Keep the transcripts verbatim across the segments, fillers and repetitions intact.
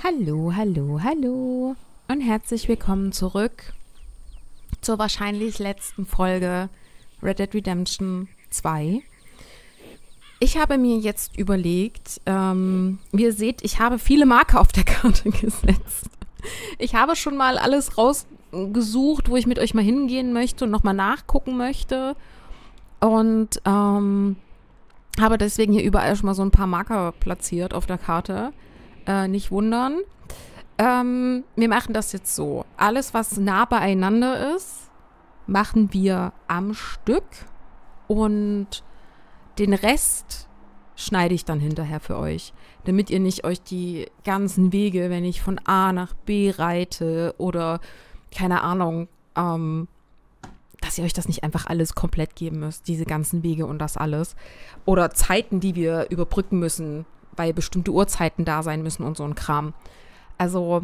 Hallo, hallo, hallo und herzlich willkommen zurück zur wahrscheinlich letzten Folge Red Dead Redemption zwei. Ich habe mir jetzt überlegt, ähm, wie ihr seht, ich habe viele Marker auf der Karte gesetzt. Ich habe schon mal alles rausgesucht, wo ich mit euch mal hingehen möchte und nochmal nachgucken möchte. Und ähm, habe deswegen hier überall schon mal so ein paar Marker platziert auf der Karte. Äh, nicht wundern. Ähm, wir machen das jetzt so. Alles, was nah beieinander ist, machen wir am Stück. Und den Rest schneide ich dann hinterher für euch. Damit ihr nicht euch die ganzen Wege, wenn ich von A nach B reite oder, keine Ahnung, ähm, dass ihr euch das nicht einfach alles komplett geben müsst. Diese ganzen Wege und das alles. Oder Zeiten, die wir überbrücken müssen, weil bestimmte Uhrzeiten da sein müssen und so ein Kram. Also,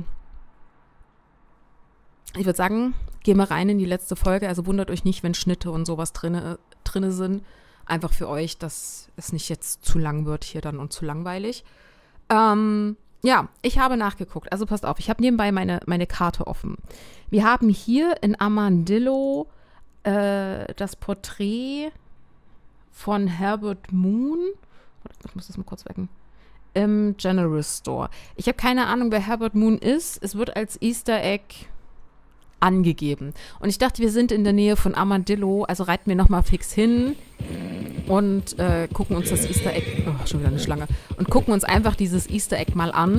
ich würde sagen, gehen wir rein in die letzte Folge. Also wundert euch nicht, wenn Schnitte und sowas drinne, drinne sind. Einfach für euch, dass es nicht jetzt zu lang wird hier dann und zu langweilig. Ähm, ja, ich habe nachgeguckt. Also passt auf, ich habe nebenbei meine, meine Karte offen. Wir haben hier in Armadillo äh, das Porträt von Herbert Moon. Ich muss das mal kurz wecken. Im General Store. Ich habe keine Ahnung, wer Herbert Moon ist. Es wird als Easter Egg angegeben. Und ich dachte, wir sind in der Nähe von Armadillo, also reiten wir nochmal fix hin und äh, gucken uns das Easter Egg, oh, schon wieder eine Schlange, und gucken uns einfach dieses Easter Egg mal an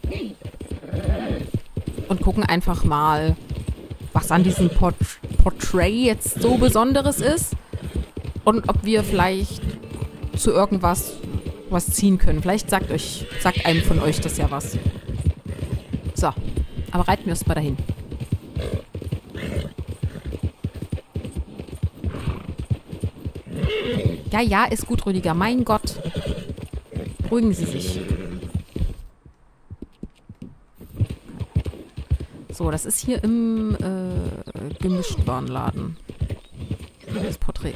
und gucken einfach mal, was an diesem Port Portrait jetzt so Besonderes ist und ob wir vielleicht zu irgendwas was ziehen können. Vielleicht sagt euch, sagt einem von euch das ja was. So, aber reiten wir erst mal dahin. Ja, ja, ist gut, Rüdiger. Mein Gott. Beruhigen Sie sich. So, das ist hier im äh, Gemischtwarenladen. Das Porträt.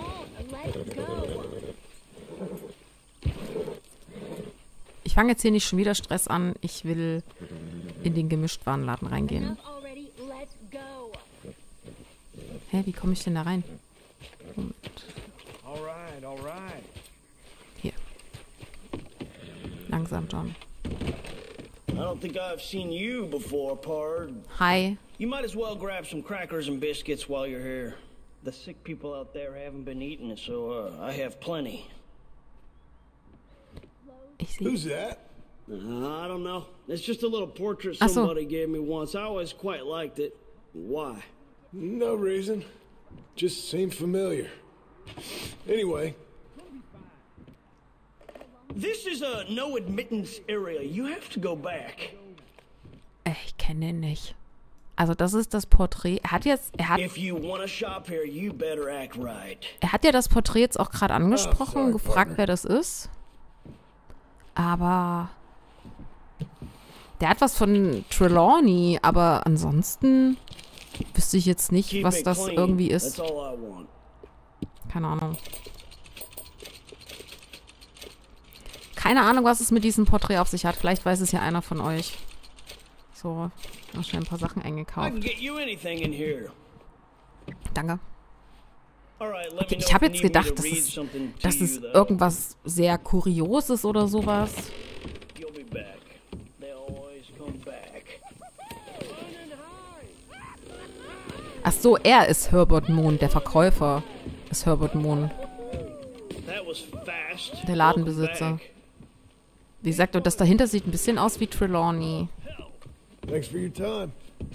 Ich fange jetzt hier nicht schon wieder Stress an. Ich will in den Gemischtwarenladen reingehen. Hä, wie komme ich denn da rein? Moment. Hier. Langsam, John. I don't think I've seen you before, Pard. Hi. You might as well grab some crackers and biscuits while you're here. The sick people out there haven't been eating, so uh, I have plenty. Ich sehe. Who's that? Uh, I don't know. It's just a little portrait Ach so. somebody gave me once. I always quite liked it. Why? No reason. Just seemed familiar. Anyway. This is a no admittance area. You have to go back. Ich kenne ihn nicht. Also das ist das Porträt. Er hat jetzt, er hat, If you want to shop here, you better act right. er hat ja das Porträt jetzt auch gerade angesprochen Oh, sorry, und gefragt, partner. wer das ist. Aber der hat was von Trelawney, aber ansonsten wüsste ich jetzt nicht, Keep was it das clean. irgendwie ist. That's all I want. Keine Ahnung. Keine Ahnung, was es mit diesem Porträt auf sich hat. Vielleicht weiß es ja einer von euch. So, noch schnell ein paar Sachen I can eingekauft. get you anything in here. Danke. All right, let Okay, me know ich habe if you jetzt need me gedacht, to das read ist, something to das you, ist though. irgendwas sehr Kurioses oder sowas. You'll be back. They always come back. Ach so, er ist Herbert Moon, der Verkäufer ist Herbert Moon, That was fast. der Ladenbesitzer. Wie gesagt, und das dahinter sieht ein bisschen aus wie Trelawney. Thanks for your time.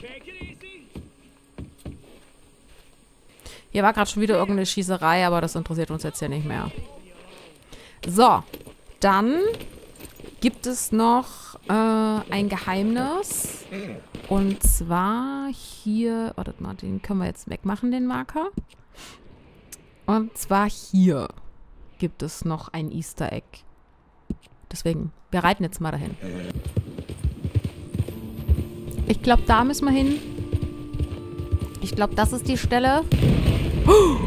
Hier war gerade schon wieder irgendeine Schießerei, aber das interessiert uns jetzt ja nicht mehr. So, dann gibt es noch äh, ein Geheimnis. Und zwar hier, wartet mal, den können wir jetzt wegmachen, den Marker. Und zwar hier gibt es noch ein Easter Egg. Deswegen, wir reiten jetzt mal dahin. Ich glaube, da müssen wir hin. Ich glaube, das ist die Stelle. Oh!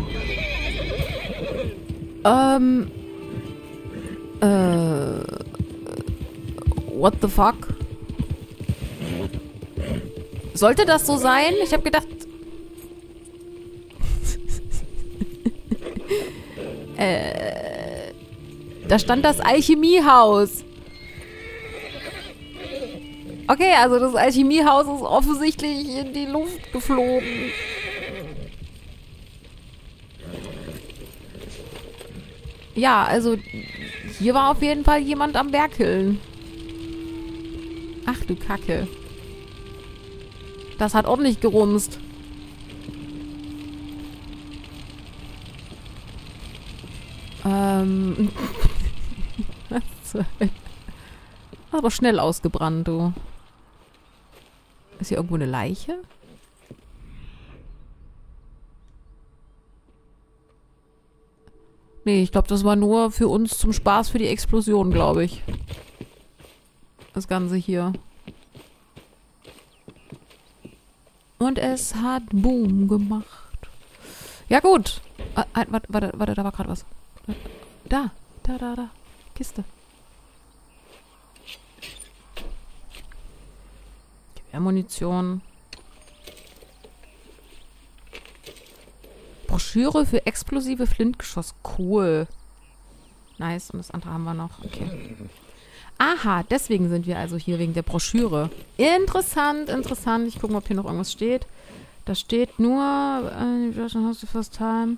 Ähm. Äh. What the fuck? Sollte das so sein? Ich habe gedacht... äh, da stand das Alchemiehaus. Okay, also das Alchemiehaus ist offensichtlich in die Luft geflogen. Ja, also hier war auf jeden Fall jemand am Werkeln. Ach du Kacke. Das hat ordentlich gerumst. Ähm. Was zur Hölle? Aber schnell ausgebrannt, du. Ist hier irgendwo eine Leiche? Nee, ich glaube, das war nur für uns zum Spaß für die Explosion, glaube ich. Das Ganze hier. Und es hat Boom gemacht. Ja, gut. Ah, warte, warte, warte, da war gerade was. Da, da, da, da. Kiste. Gewehrmunition. Broschüre für explosive Flintgeschoss. Cool. Nice. Und das andere haben wir noch. Okay. Aha, deswegen sind wir also hier wegen der Broschüre. Interessant, interessant. Ich gucke mal, ob hier noch irgendwas steht. Da steht nur uh, first time.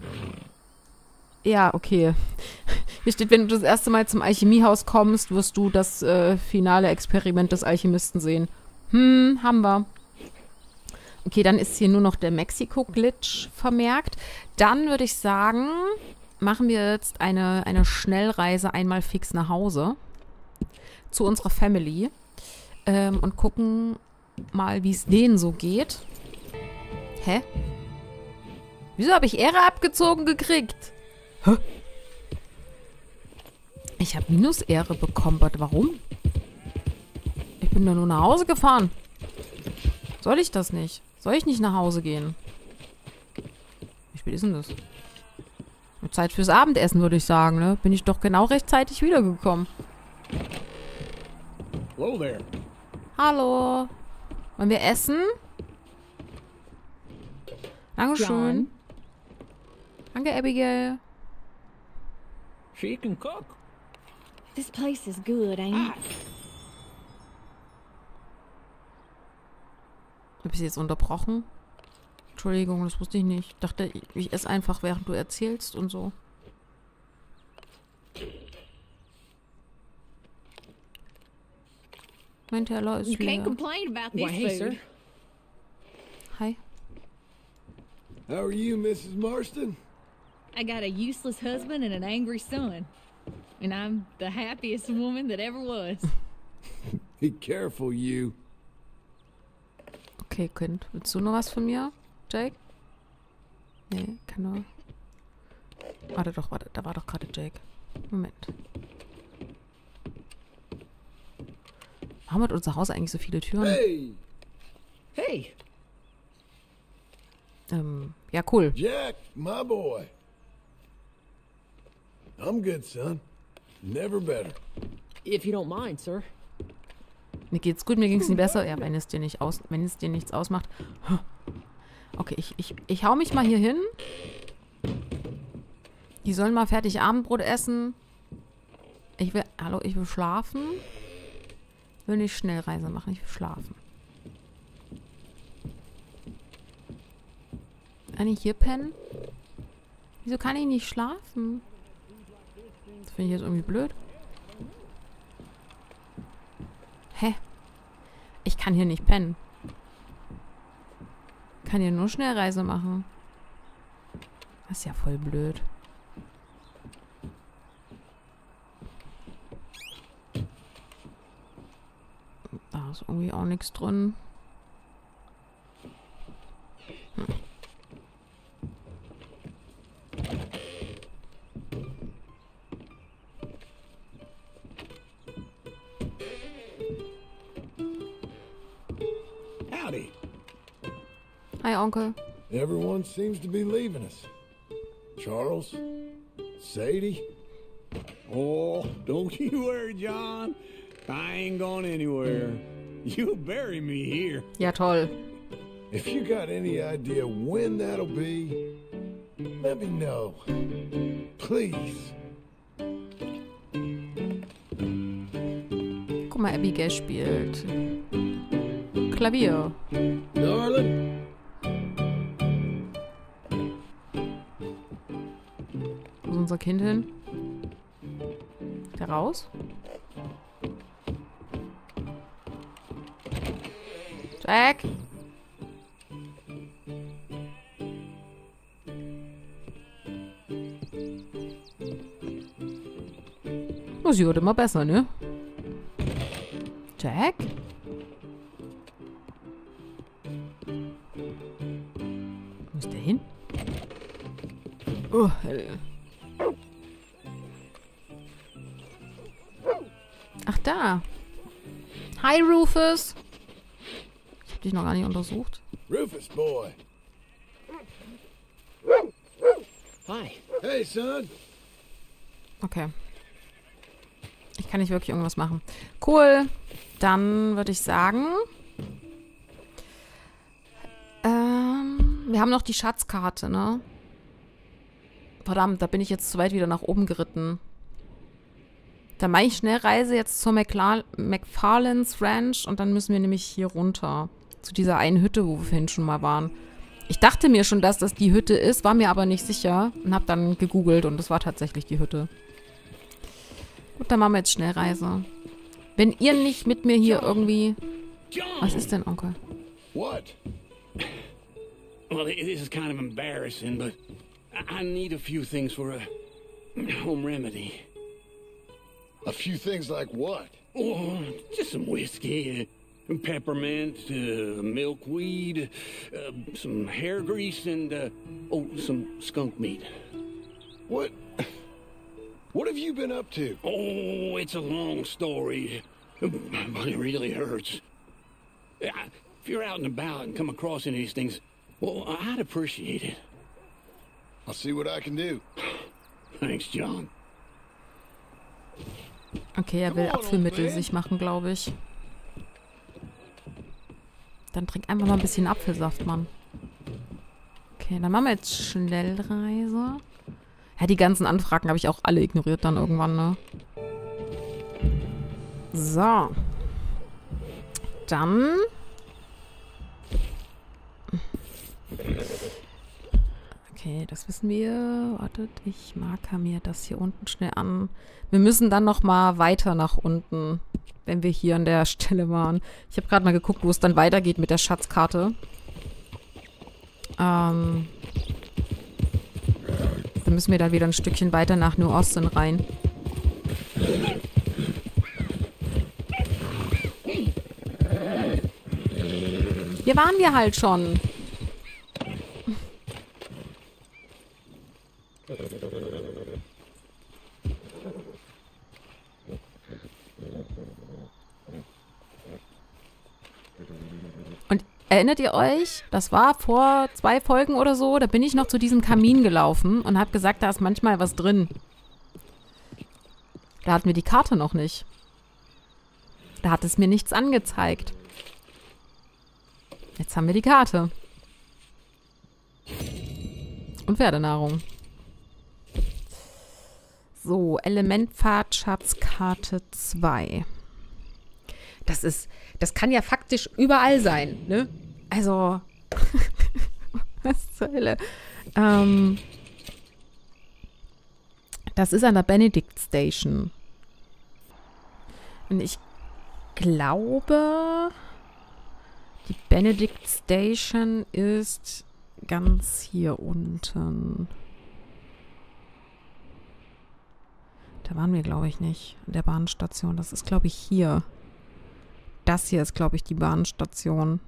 Ja, okay. Hier steht, wenn du das erste Mal zum Alchemiehaus kommst, wirst du das äh, finale Experiment des Alchemisten sehen. Hm, haben wir. Okay, dann ist hier nur noch der Mexiko-Glitch vermerkt. Dann würde ich sagen, machen wir jetzt eine, eine Schnellreise einmal fix nach Hause. Zu unserer Family. Ähm, und gucken mal, wie es denen so geht. Hä? Wieso habe ich Ehre abgezogen gekriegt? Hä? Ich habe Minus-Ehre bekommen. Warum? Ich bin da nur nach Hause gefahren. Soll ich das nicht? Soll ich nicht nach Hause gehen? Wie spät ist denn das? Zeit fürs Abendessen, würde ich sagen, ne? Bin ich doch genau rechtzeitig wiedergekommen. Hello there. Hallo. Wollen wir essen? Dankeschön. John. Danke, Abigail. She can cook. This place is good, ain't it? Hab ich sie jetzt unterbrochen? Entschuldigung, das wusste ich nicht. Ich dachte, ich, ich esse einfach, während du erzählst und so. Mein Teller ist You can't leer. complain about this Why, hey, food. sir. Hi. How are you, Missus Marston? I got a useless husband and an angry son. And I'm the happiest woman that ever was. Be careful, you. Okay, Kind. Willst du noch was von mir, Jake? Nee, kann nur... Warte doch, warte. Da war doch gerade Jake. Moment. Warum hat unser Haus eigentlich so viele Türen? Hey, Hey, Ähm, ja, cool. Jack, my boy. I'm good, son. Never better. if you don't mind, sir. Mir geht's gut, mir ging's nie besser. Ja, wenn es dir nicht aus, wenn es dir nichts ausmacht. Okay, ich, ich, ich hau mich mal hier hin. Die sollen mal fertig Abendbrot essen. Ich will, hallo, ich will schlafen. Ich will nicht Schnellreise machen, ich will schlafen. Kann ich hier pennen? Wieso kann ich nicht schlafen? Das finde ich jetzt irgendwie blöd. Hä? Ich kann hier nicht pennen. Ich kann hier nur Schnellreise machen. Das ist ja voll blöd. Da ist irgendwie auch nichts drin. Hm. Howdy. Hi, Onkel. Everyone seems to be leaving us. Charles, Sadie. Oh, don't you worry, John. I ain't going anywhere. You'll bury me here. Ja, toll. If you got any idea when that'll be, let me know. Please. Guck mal, Abigail spielt Klavier. Darling? Wo ist unser Kind hin? Ist der raus? Jack! Oh, sie wird immer besser, ne? Jack? Wo ist der hin? Oh, hell. Ach, da. Hi, Rufus. Ich hab dich noch gar nicht untersucht. Rufus, boy. Hi. Hey, son. Okay. Ich kann nicht wirklich irgendwas machen. Cool. Dann würde ich sagen... Ähm, wir haben noch die Schatzkarte, ne? Verdammt, da bin ich jetzt zu weit wieder nach oben geritten. Da mache ich Schnellreise jetzt zur McLa- McFarlane's Ranch und dann müssen wir nämlich hier runter. Zu dieser einen Hütte, wo wir vorhin schon mal waren. Ich dachte mir schon, dass das die Hütte ist, war mir aber nicht sicher und habe dann gegoogelt und das war tatsächlich die Hütte. Gut, dann machen wir jetzt Schnellreise. Wenn ihr nicht mit mir hier irgendwie... Was ist denn, Onkel? What? Well, this is kind of embarrassing, but I I need a few things for a home remedy. A few things like what? Oh, just some whiskey, uh, peppermint, uh, milkweed, uh, some hair grease, and, uh, oh, some skunk meat. What? What have you been up to? Oh, it's a long story, but it really hurts. If you're out and about and come across any of these things, well, I'd appreciate it. I'll see what I can do. Thanks, John. Okay, er will Apfelmittel sich machen, glaube ich. Dann trink einfach mal ein bisschen Apfelsaft, Mann. Okay, dann machen wir jetzt Schnellreise. Ja, die ganzen Anfragen habe ich auch alle ignoriert dann irgendwann, ne? So. Dann... Okay, das wissen wir. Wartet, ich marker mir das hier unten schnell an. Wir müssen dann noch mal weiter nach unten, wenn wir hier an der Stelle waren. Ich habe gerade mal geguckt, wo es dann weitergeht mit der Schatzkarte. Ähm... Dann müssen wir da wieder ein Stückchen weiter nach New Austin rein. Hier waren wir halt schon. Und erinnert ihr euch, das war vor zwei Folgen oder so, da bin ich noch zu diesem Kamin gelaufen und habe gesagt, da ist manchmal was drin. Da hatten wir die Karte noch nicht. Da hat es mir nichts angezeigt. Jetzt haben wir die Karte. Und Pferdenahrung. So, Elementpfad, Schatzkarte zwei. Das ist, das kann ja faktisch überall sein, ne? Also, was zur Hölle? Ähm, das ist an der Benedict Station. Und ich glaube, die Benedict Station ist ganz hier unten. Da waren wir, glaube ich, nicht. An der Bahnstation. Das ist, glaube ich, hier. Das hier ist, glaube ich, die Bahnstation.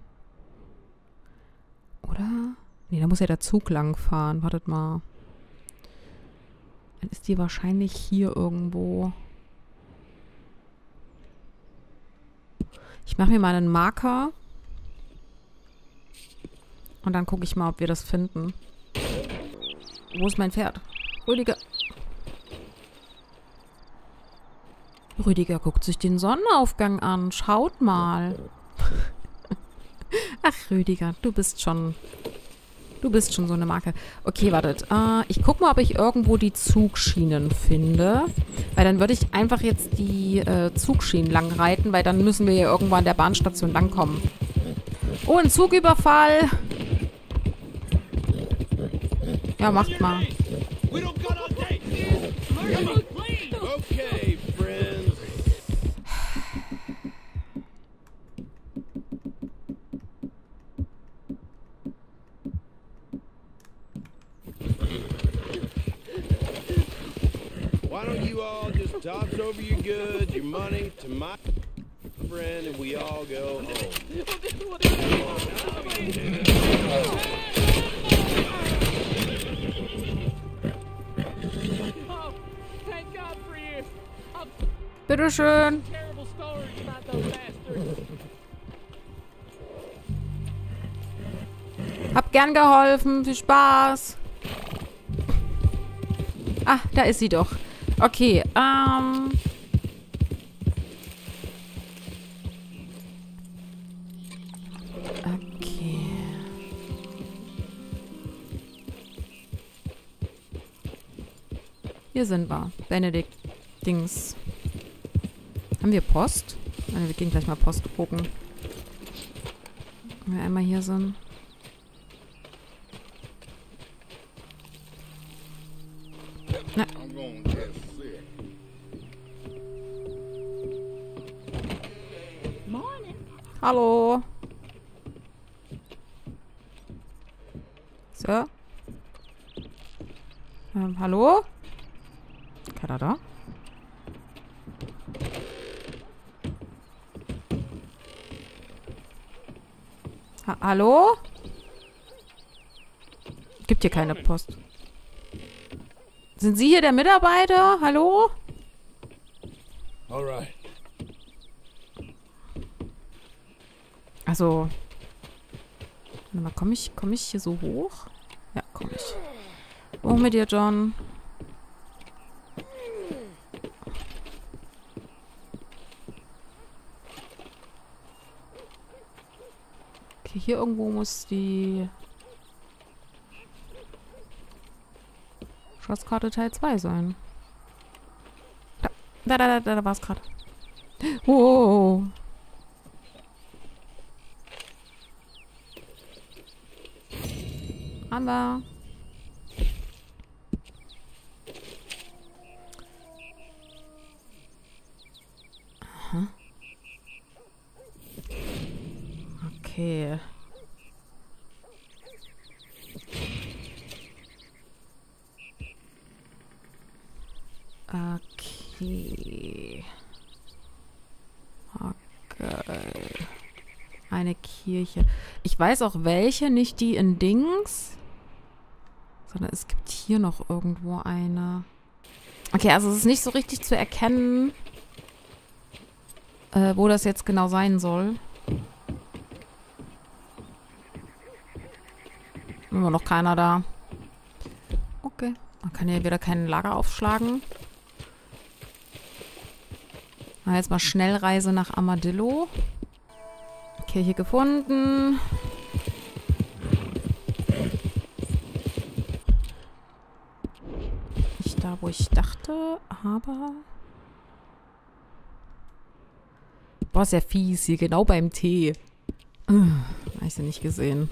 Oder? Nee, da muss ja der Zug lang fahren. Wartet mal. Dann ist die wahrscheinlich hier irgendwo. Ich mache mir mal einen Marker. Und dann gucke ich mal, ob wir das finden. Wo ist mein Pferd? Rüdiger. Rüdiger guckt sich den Sonnenaufgang an. Schaut mal. Ach, Rüdiger, du bist schon... Du bist schon so eine Marke. Okay, wartet. Äh, ich guck mal, ob ich irgendwo die Zugschienen finde. Weil dann würde ich einfach jetzt die äh, Zugschienen lang reiten, weil dann müssen wir ja irgendwo an der Bahnstation langkommen. Oh, ein Zugüberfall. Ja, macht mal. Okay, friends. Why don't you all just toss over your goods, your money to my friend, and we all go home? Oh, thank God for you. I'm Bitteschön. terrible stories about those bastards. Hab gern geholfen. Viel Spaß. Ah, da ist sie doch. Okay, ähm... Okay. Hier sind wir. Benedikt Dings. Haben wir Post? Nein, wir gehen gleich mal Post gucken. Wenn wir einmal hier sind. Na. Hallo. So. Ähm, hallo? Keiner da? Ha hallo? Gibt hier keine Post. Sind Sie hier der Mitarbeiter? Hallo? All right. Also. Warte mal, komme ich, komm ich hier so hoch? Ja, komme ich. Hoch mit dir, John. Okay, hier irgendwo muss die Schatzkarte Teil zwei sein. Da, da, da, da, da war es gerade. Oh. Haben wir. Aha. Okay. Okay. Okay. Eine Kirche. Ich weiß auch welche, nicht die in Dings. Sondern es gibt hier noch irgendwo eine. Okay, also es ist nicht so richtig zu erkennen, äh, wo das jetzt genau sein soll. Immer noch keiner da. Okay. Man kann hier wieder kein Lager aufschlagen. Na, jetzt mal Schnellreise nach Armadillo. Kirche gefunden. Nicht da, wo ich dachte, aber... Boah, ist ja fies hier, genau beim Tee. Uh, hab ich sie nicht gesehen.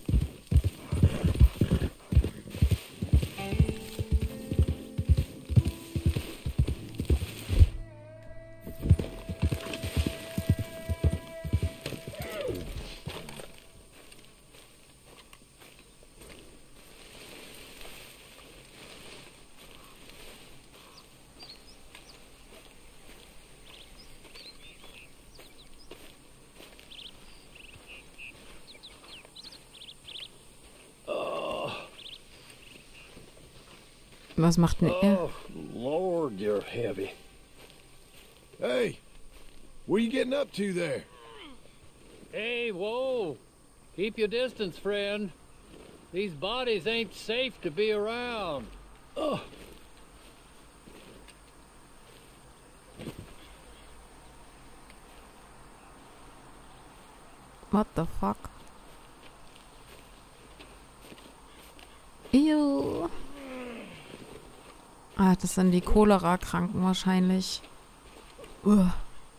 Was macht denn er? Oh, Lord, you're heavy. Hey, what are you getting up to there? Hey, whoa. Keep your distance, friend. These bodies ain't safe to be around. Oh. What the fuck? Ew. Ah, das sind die Cholera-Kranken wahrscheinlich. Uah.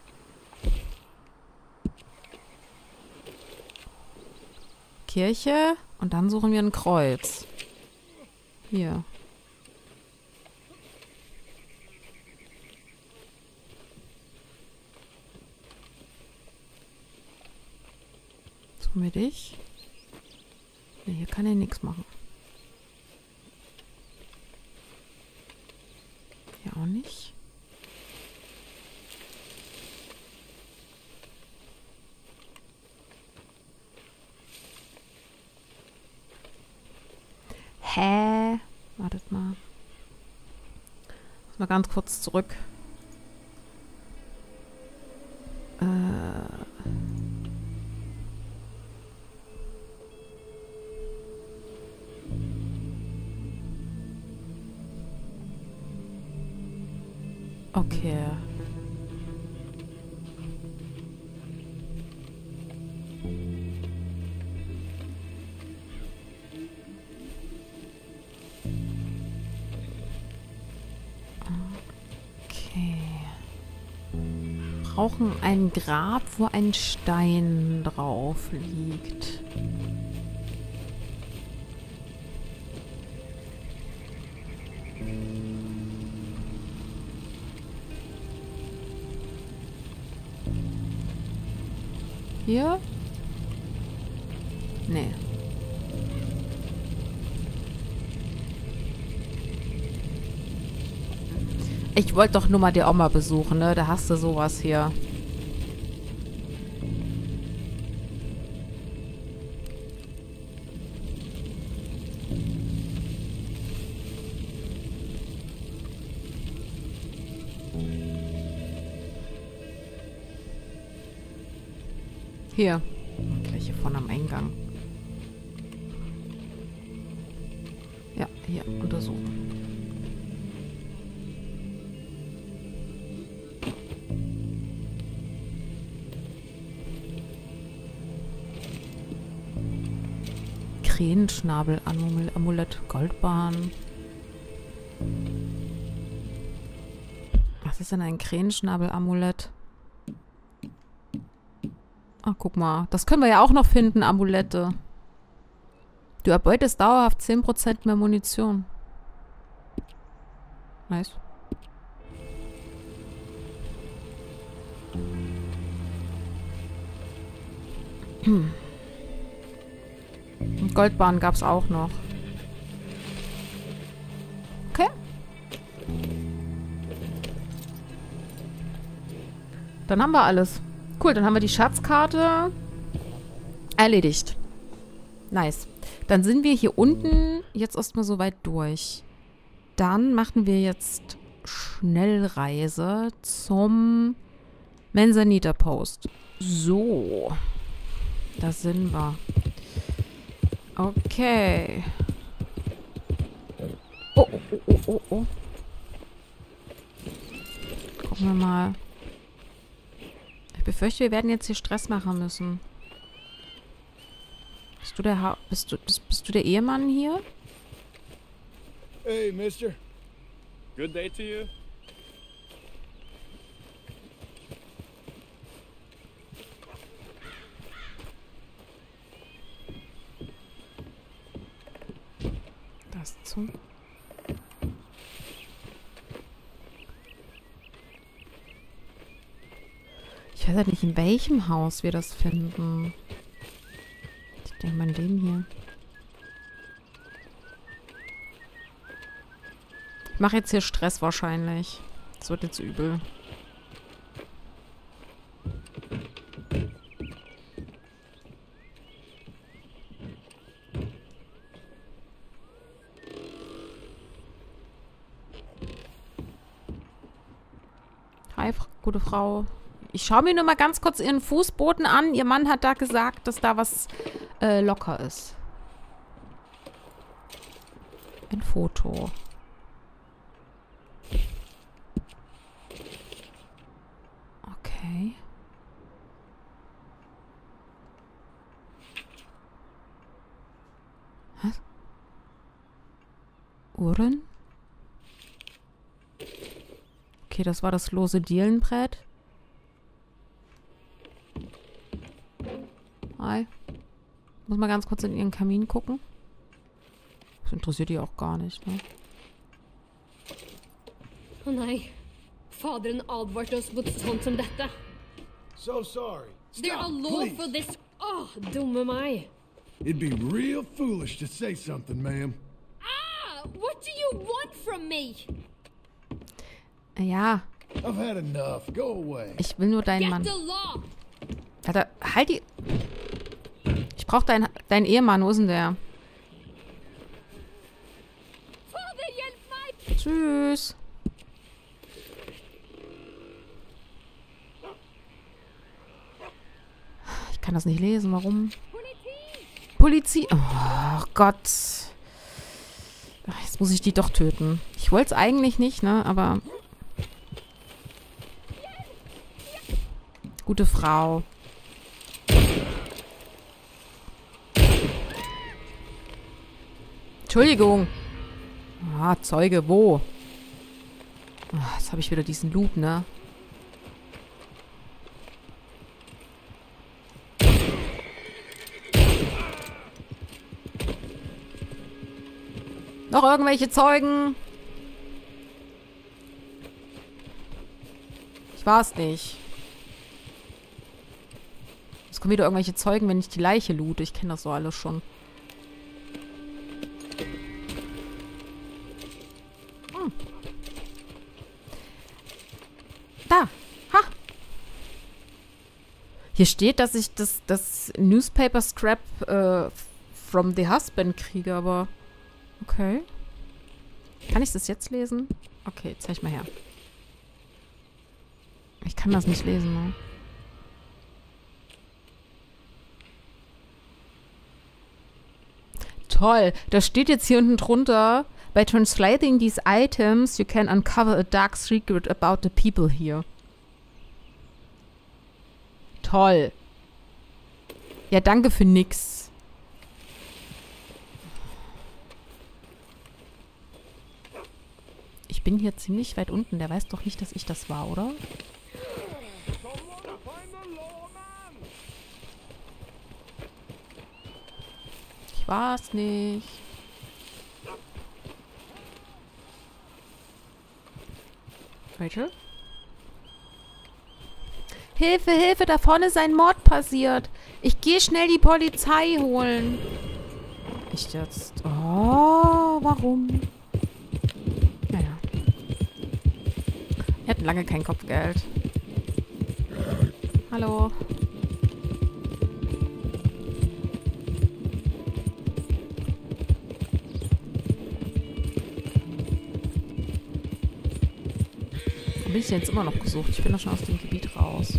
Kirche und dann suchen wir ein Kreuz. Hier. Suchen wir dich? Nee, hier kann er nichts machen. Hier auch nicht. Hä? Wartet mal. Muss mal ganz kurz zurück. Äh. Okay. Brauchen ein Grab, wo ein Stein drauf liegt. Hier? Nee. Ich wollte doch nur mal die Oma besuchen, ne? Da hast du sowas hier. Hier. Gleich hier vorne am Eingang. Ja, hier. Untersuchen. Krähenschnabel-Amulett, Goldbahn. Was ist denn ein Krähenschnabel-Amulett? Ah, guck mal. Das können wir ja auch noch finden, Amulette. Du erbeutest dauerhaft zehn Prozent mehr Munition. Nice. Hm. Goldbahn gab es auch noch. Okay. Dann haben wir alles. Cool, dann haben wir die Schatzkarte erledigt. Nice. Dann sind wir hier unten jetzt erstmal so weit durch. Dann machen wir jetzt Schnellreise zum Manzanita Post. So. Da sind wir. Okay. Oh, oh, oh, oh, oh, oh. Gucken wir mal. Ich befürchte, wir werden jetzt hier Stress machen müssen. Bist du der ha bist du bist, bist du der Ehemann hier? Hey, mister. Good day to you. Das zum... Ich weiß halt nicht, in welchem Haus wir das finden. Ich denke mal in dem hier. Ich mache jetzt hier Stress wahrscheinlich. Das wird jetzt übel. Hi, gute Frau. Ich schaue mir nur mal ganz kurz ihren Fußboden an. Ihr Mann hat da gesagt, dass da was äh, locker ist. Ein Foto. Okay. Uhren? Okay, das war das lose Dielenbrett. Hi. Muss mal ganz kurz in ihren Kamin gucken. Das interessiert die auch gar nicht, ne? Å nei. Faderen advarte oss mot sånt som dette. So sorry. There are Stop, law please. for this. Åh, dumme meg. It'd be real foolish to say something, ma'am. Ah, what do you want from me? Ja, I've had enough. Go away. ich will nur deinen Get Mann. the law. Alter, halt die... Ich brauch deinen deinen Ehemann. Wo ist denn der? Fader, hjelp meg! Tschüss. Ich kann das nicht lesen. Warum? Polizei. Oh Gott. Ach, jetzt muss ich die doch töten. Ich wollte es eigentlich nicht, ne? Aber... Gute Frau. Entschuldigung. Ah, Zeuge, wo? Ah, jetzt habe ich wieder diesen Loop, ne? Noch irgendwelche Zeugen? Ich war's nicht. Es kommen wieder irgendwelche Zeugen, wenn ich die Leiche loote. Ich kenne das so alles schon. Hm. Da. Ha. Hier steht, dass ich das, das Newspaper Scrap äh, from the husband kriege, aber... Okay. Kann ich das jetzt lesen? Okay, zeig mal her. Ich kann das nicht lesen, ne? Toll. Da steht jetzt hier unten drunter, by translating these items, you can uncover a dark secret about the people here. Toll. Ja, danke für nix. Ich bin hier ziemlich weit unten. Der weiß doch nicht, dass ich das war, oder? Ich war's nicht. Rachel? Hilfe, Hilfe, da vorne ist ein Mord passiert. Ich gehe schnell die Polizei holen. Echt jetzt? Oh, warum? Naja. Wir hatten lange kein Kopfgeld. Hallo. Wo bin ich denn jetzt immer noch gesucht? Ich bin doch schon aus dem Gebiet raus.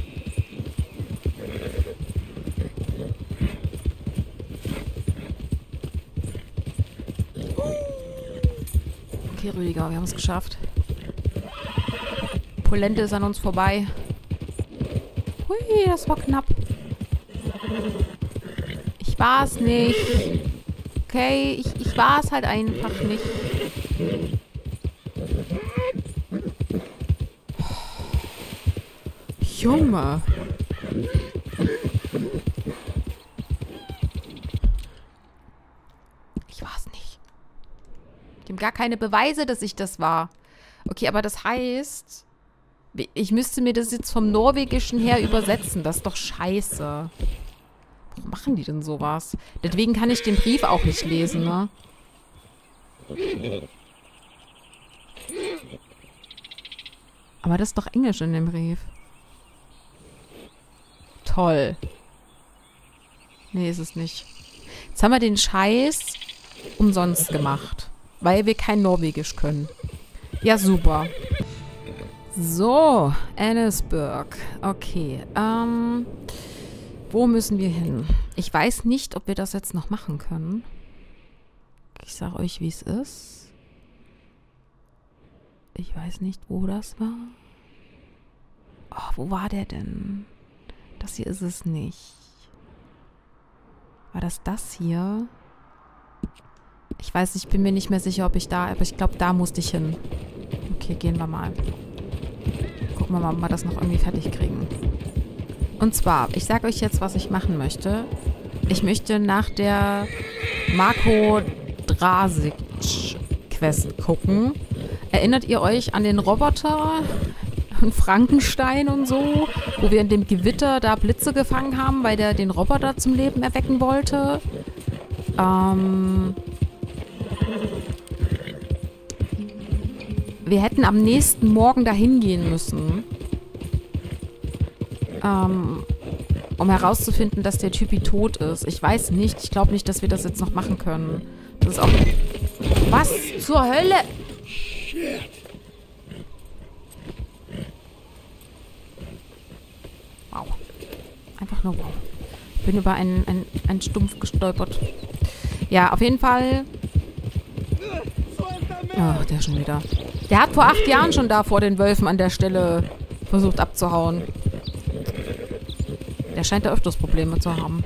Okay, Rüdiger, wir haben es geschafft. Polente ist an uns vorbei. Hui, das war knapp. Ich war es nicht. Okay, ich, ich war es halt einfach nicht. Junge. Ich war es nicht. Ich habe gar keine Beweise, dass ich das war. Okay, aber das heißt, ich müsste mir das jetzt vom Norwegischen her übersetzen. Das ist doch scheiße. Warum machen die denn sowas? Deswegen kann ich den Brief auch nicht lesen, ne? Aber das ist doch Englisch in dem Brief. Toll. Nee, ist es nicht. Jetzt haben wir den Scheiß umsonst gemacht. Weil wir kein Norwegisch können. Ja, super. So, Annesburg. Okay, ähm... wo müssen wir hin? Ich weiß nicht, ob wir das jetzt noch machen können. Ich sag euch, wie es ist. Ich weiß nicht, wo das war. Oh, wo war der denn? Das hier ist es nicht. War das das hier? Ich Ich weiß, ich bin mir nicht mehr sicher, ob ich da... Aber ich glaube, da musste ich hin. Okay, gehen wir mal. Gucken wir mal, ob wir das noch irgendwie fertig kriegen. Und zwar, ich sage euch jetzt, was ich machen möchte. Ich möchte nach der Marco Drasic-Quest gucken. Erinnert ihr euch an den Roboter und Frankenstein und so, wo wir in dem Gewitter da Blitze gefangen haben, weil der den Roboter zum Leben erwecken wollte? Ähm... Wir hätten am nächsten Morgen dahin gehen müssen, ähm, um herauszufinden, dass der Typi tot ist. Ich weiß nicht. Ich glaube nicht, dass wir das jetzt noch machen können. Das ist auch... Was zur Hölle? Shit. Wow. Einfach nur wow. Ich bin über einen, einen, einen Stumpf gestolpert. Ja, auf jeden Fall... Ach, der schon wieder. Der hat vor acht Jahren schon da vor den Wölfen an der Stelle versucht abzuhauen. Der scheint da öfters Probleme zu haben.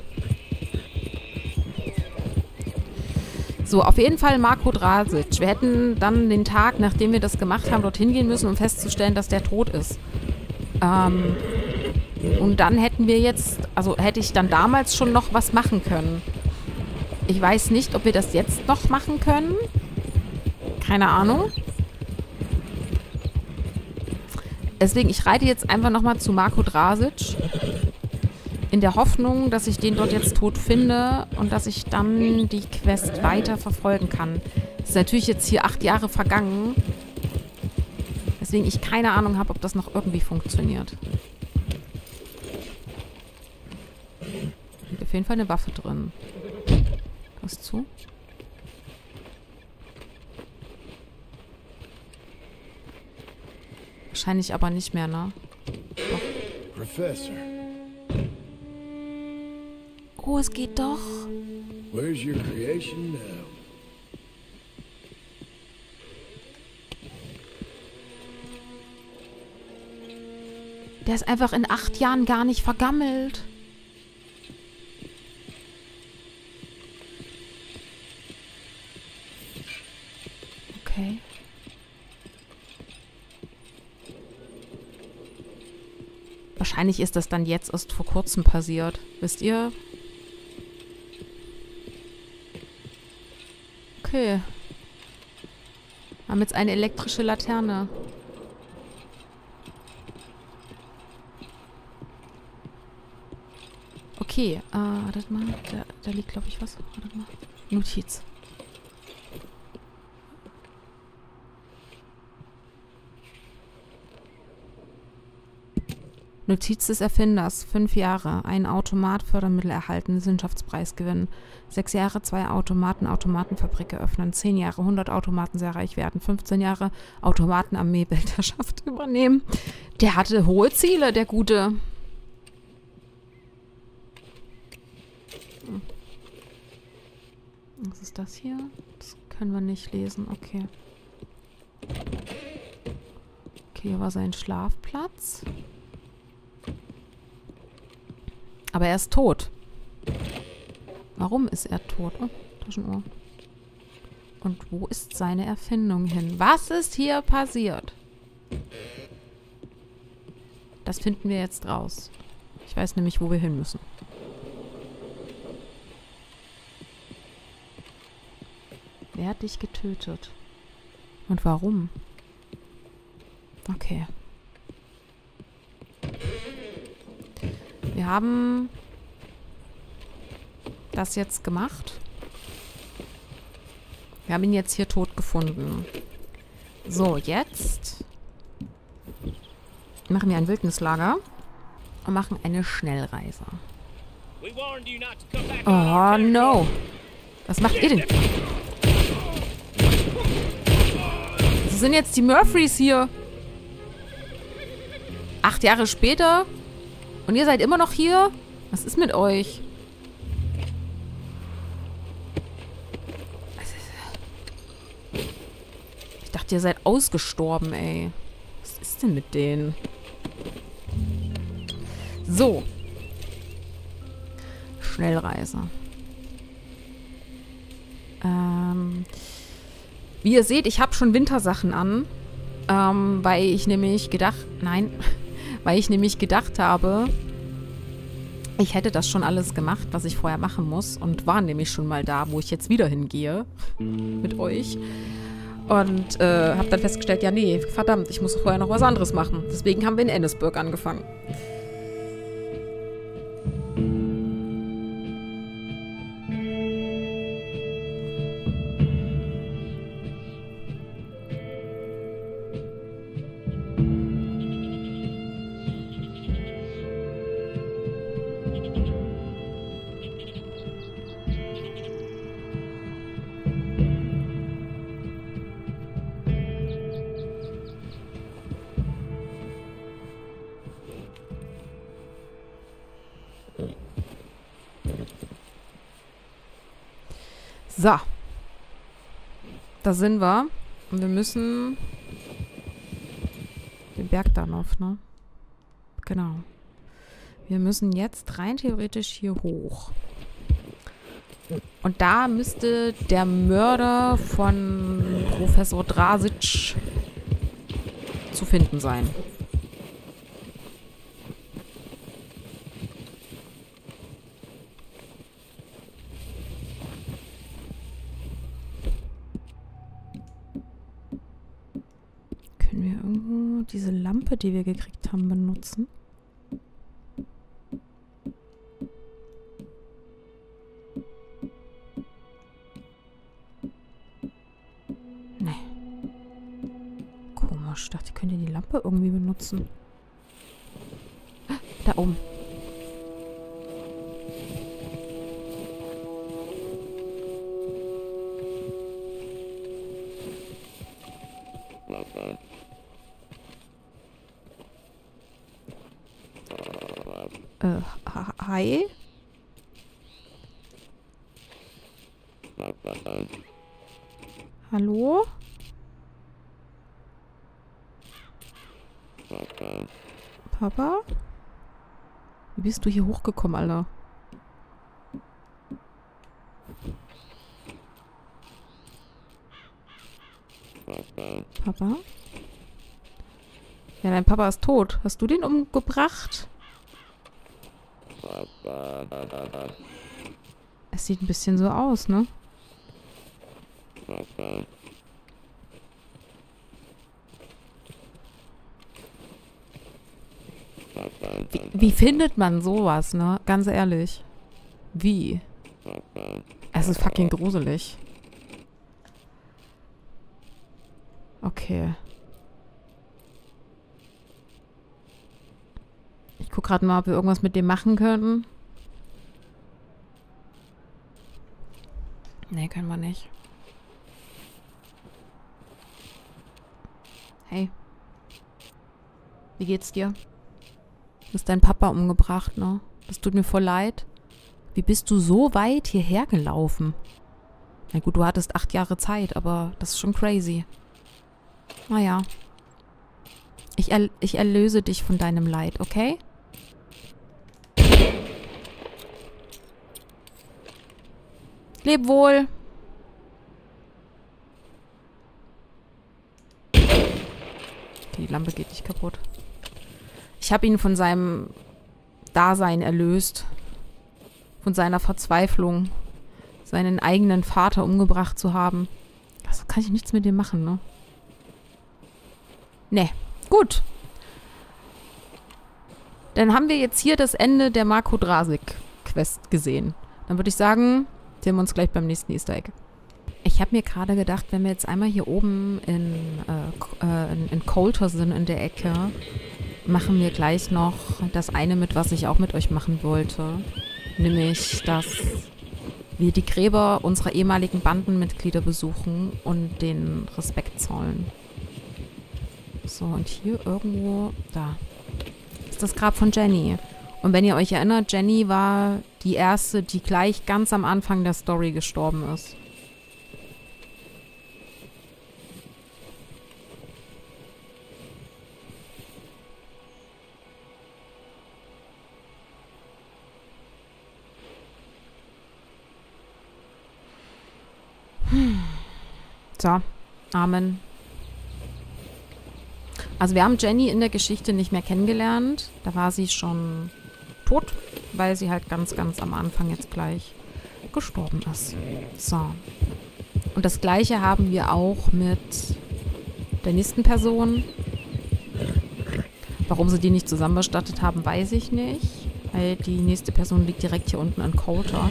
So, auf jeden Fall Marco Drasic. Wir hätten dann den Tag, nachdem wir das gemacht haben, dorthin gehen müssen, um festzustellen, dass der tot ist. Ähm, und dann hätten wir jetzt, also hätte ich dann damals schon noch was machen können. Ich weiß nicht, ob wir das jetzt noch machen können. Keine Ahnung. Deswegen, ich reite jetzt einfach nochmal zu Marco Drasic. In der Hoffnung, dass ich den dort jetzt tot finde und dass ich dann die Quest weiter verfolgen kann. Es ist natürlich jetzt hier acht Jahre vergangen. Deswegen ich keine Ahnung habe, ob das noch irgendwie funktioniert. Liegt auf jeden Fall eine Waffe drin. Was zu? Wahrscheinlich aber nicht mehr, ne? Doch. Professor. Oh, es geht doch. Where's your creation now? Der ist einfach in acht Jahren gar nicht vergammelt. Okay. Wahrscheinlich ist das dann jetzt erst vor kurzem passiert. Wisst ihr? Okay. Wir haben jetzt eine elektrische Laterne. Okay, äh, wartet mal. Da, da liegt, glaube ich, was. Wartet mal. Notiz. Notiz des Erfinders. Fünf Jahre. Ein Automat, Fördermittel erhalten, Wissenschaftspreis gewinnen. Sechs Jahre, zwei Automaten, Automatenfabrik eröffnen. Zehn Jahre, hundert Automaten sehr reich werden. Fünfzehn Jahre, Automatenarmee, Weltherrschaft übernehmen. Der hatte hohe Ziele, der Gute. Was ist das hier? Das können wir nicht lesen. Okay. Okay, hier war sein Schlafplatz. Aber er ist tot. Warum ist er tot? Oh, Taschenuhr. Und wo ist seine Erfindung hin? Was ist hier passiert? Das finden wir jetzt raus. Ich weiß nämlich, wo wir hin müssen. Wer hat dich getötet? Und warum? Okay. Wir haben das jetzt gemacht. Wir haben ihn jetzt hier tot gefunden. So, jetzt machen wir ein Wildnislager und machen eine Schnellreise. Oh, no. Was macht ihr denn? Das sind jetzt die Murphys hier. Acht Jahre später? Und ihr seid immer noch hier? Was ist mit euch? Ich dachte, ihr seid ausgestorben, ey. Was ist denn mit denen? So. Ähm, wie ihr seht, ich habe schon Wintersachen an, ähm, weil ich nämlich gedacht, nein, weil ich nämlich gedacht habe, ich hätte das schon alles gemacht, was ich vorher machen muss und war nämlich schon mal da, wo ich jetzt wieder hingehe mit euch. Und äh, habe dann festgestellt, ja nee, verdammt, ich muss vorher noch was anderes machen. Deswegen haben wir in Ennisburg angefangen. So. Da sind wir. Und wir müssen den Berg da noch, ne? Genau. Wir müssen jetzt rein theoretisch hier hoch. Und da müsste der Mörder von Professor Drazic zu finden sein. Können wir irgendwo diese Lampe, die wir gekriegt haben, benutzen? Nee. Komisch. Ich dachte, ich könnte die Lampe irgendwie benutzen. Da oben. Äh, hi? Hallo? Papa? Wie bist du hier hochgekommen, Alter? Papa? Ja, dein Papa ist tot. Hast du den umgebracht? Es sieht ein bisschen so aus, ne? Wie, wie findet man sowas, ne? Ganz ehrlich. Wie? Es ist fucking gruselig. Okay. Ich guck gerade mal, ob wir irgendwas mit dem machen können. Nee, können wir nicht. Hey. Wie geht's dir? Du hast deinen Papa umgebracht, ne? Das tut mir voll leid. Wie bist du so weit hierher gelaufen? Na gut, du hattest acht Jahre Zeit, aber das ist schon crazy. Naja. Ich, er, ich erlöse dich von deinem Leid, okay? Leb wohl. Die Lampe geht nicht kaputt. Ich habe ihn von seinem Dasein erlöst. Von seiner Verzweiflung. Seinen eigenen Vater umgebracht zu haben. Also kann ich nichts mit dem machen, ne? Ne. Gut. Dann haben wir jetzt hier das Ende der Marco Drazic-Quest gesehen. Dann würde ich sagen, sehen wir uns gleich beim nächsten Easter Egg. Ich habe mir gerade gedacht, wenn wir jetzt einmal hier oben in, äh, in, in Coulter sind, in der Ecke, machen wir gleich noch das eine mit, was ich auch mit euch machen wollte. Nämlich, dass wir die Gräber unserer ehemaligen Bandenmitglieder besuchen und den Respekt zollen. So, und hier irgendwo, da, ist das Grab von Jenny. Und wenn ihr euch erinnert, Jenny war die erste, die gleich ganz am Anfang der Story gestorben ist. So, Amen. Also wir haben Jenny in der Geschichte nicht mehr kennengelernt. Da war sie schon tot, weil sie halt ganz, ganz am Anfang jetzt gleich gestorben ist. So. Und das Gleiche haben wir auch mit der nächsten Person. Warum sie die nicht zusammen bestattet haben, weiß ich nicht. Weil die nächste Person liegt direkt hier unten in Coulter.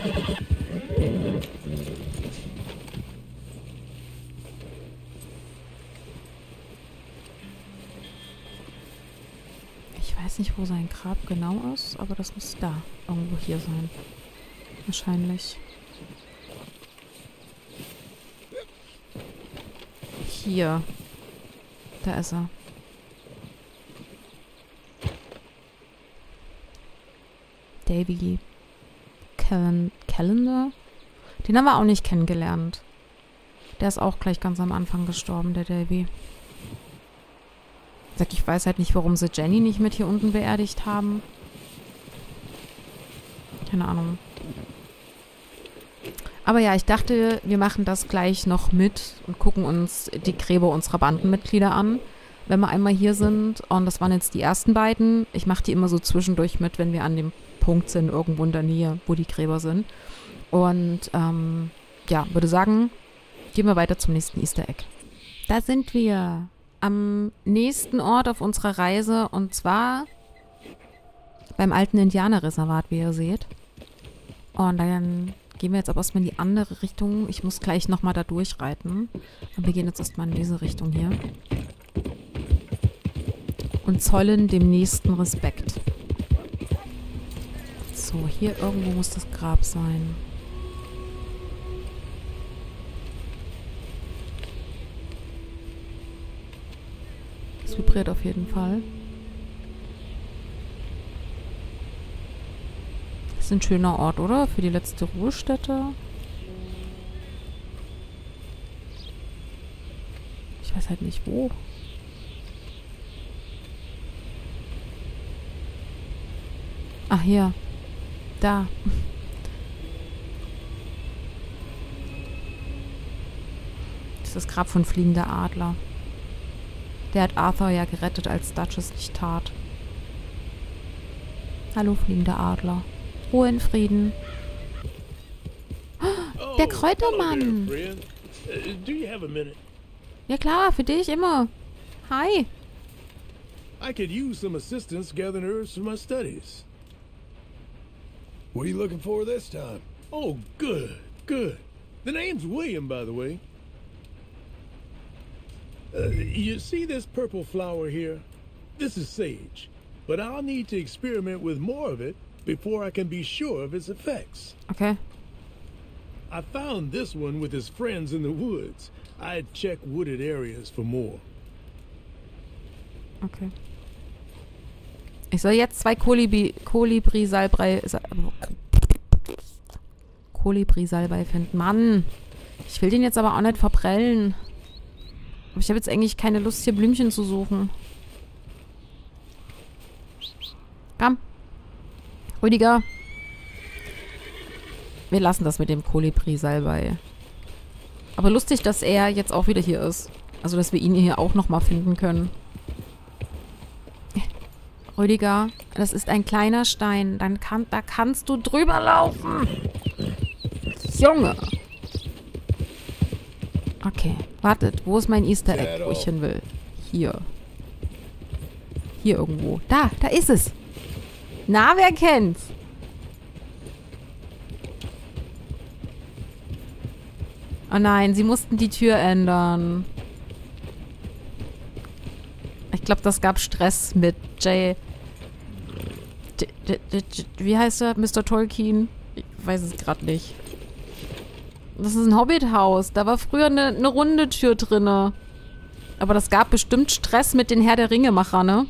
Ich weiß nicht, wo sein Grab genau ist, aber das muss da irgendwo hier sein. Wahrscheinlich. Hier. Da ist er. Davy Callan- Callender? Den haben wir auch nicht kennengelernt. Der ist auch gleich ganz am Anfang gestorben, der Davy. Sag, ich weiß halt nicht, warum sie Jenny nicht mit hier unten beerdigt haben. Keine Ahnung. Aber ja, ich dachte, wir machen das gleich noch mit und gucken uns die Gräber unserer Bandenmitglieder an, wenn wir einmal hier sind. Und das waren jetzt die ersten beiden. Ich mache die immer so zwischendurch mit, wenn wir an dem Punkt sind, irgendwo in der Nähe, wo die Gräber sind. Und ähm, ja, würde sagen, gehen wir weiter zum nächsten Easter Egg. Da sind wir am nächsten Ort auf unserer Reise, und zwar beim alten Indianerreservat, wie ihr seht. Und dann gehen wir jetzt aber erstmal in die andere Richtung. Ich muss gleich nochmal da durchreiten. Und wir gehen jetzt erstmal in diese Richtung hier. Und zollen dem nächsten Respekt. So, hier irgendwo muss das Grab sein. Es vibriert auf jeden Fall. Das ist ein schöner Ort, oder? Für die letzte Ruhestätte. Ich weiß halt nicht, wo. Ach, hier. Da. Das ist das Grab von Fliegender Adler. Der hat Arthur ja gerettet, als Duchess nicht tat. Hallo, Fliegender Adler. Ruhe in Frieden. Oh, der Kräutermann. Ja klar, für dich immer. Hi. I could use some assistance gathering herbs for my studies. What are you looking for this time? Oh, good, good. The name's William, by the way. Uh, you see this purple flower here? This is sage, but I'll need to experiment with more of it before I can be sure of its effects. Okay. I found this one with his friends in the woods. I'd check wooded areas for more. Okay. Ich soll jetzt zwei Kolibri, Kolibri-Salbei... Kolibri-Salbei finden. Mann! Ich will den jetzt aber auch nicht verprellen. Aber ich habe jetzt eigentlich keine Lust, hier Blümchen zu suchen. Komm. Rüdiger. Wir lassen das mit dem Kolibri-Salbei. Aber lustig, dass er jetzt auch wieder hier ist. Also, dass wir ihn hier auch nochmal finden können. Rüdiger, das ist ein kleiner Stein. Dann kann, da kannst du drüber laufen. Junge. Okay, wartet. Wo ist mein Easter Egg, wo ich hin will? Hier. Hier irgendwo. Da, da ist es. Na, wer kennt's? Oh nein, sie mussten die Tür ändern. Ich glaube, das gab Stress mit Jay. J J J Wie heißt er? Mister Tolkien? Ich weiß es gerade nicht. Das ist ein Hobbithaus. Da war früher eine, eine runde Tür drinne. Aber das gab bestimmt Stress mit den Herr der Ringe-Macher, ne?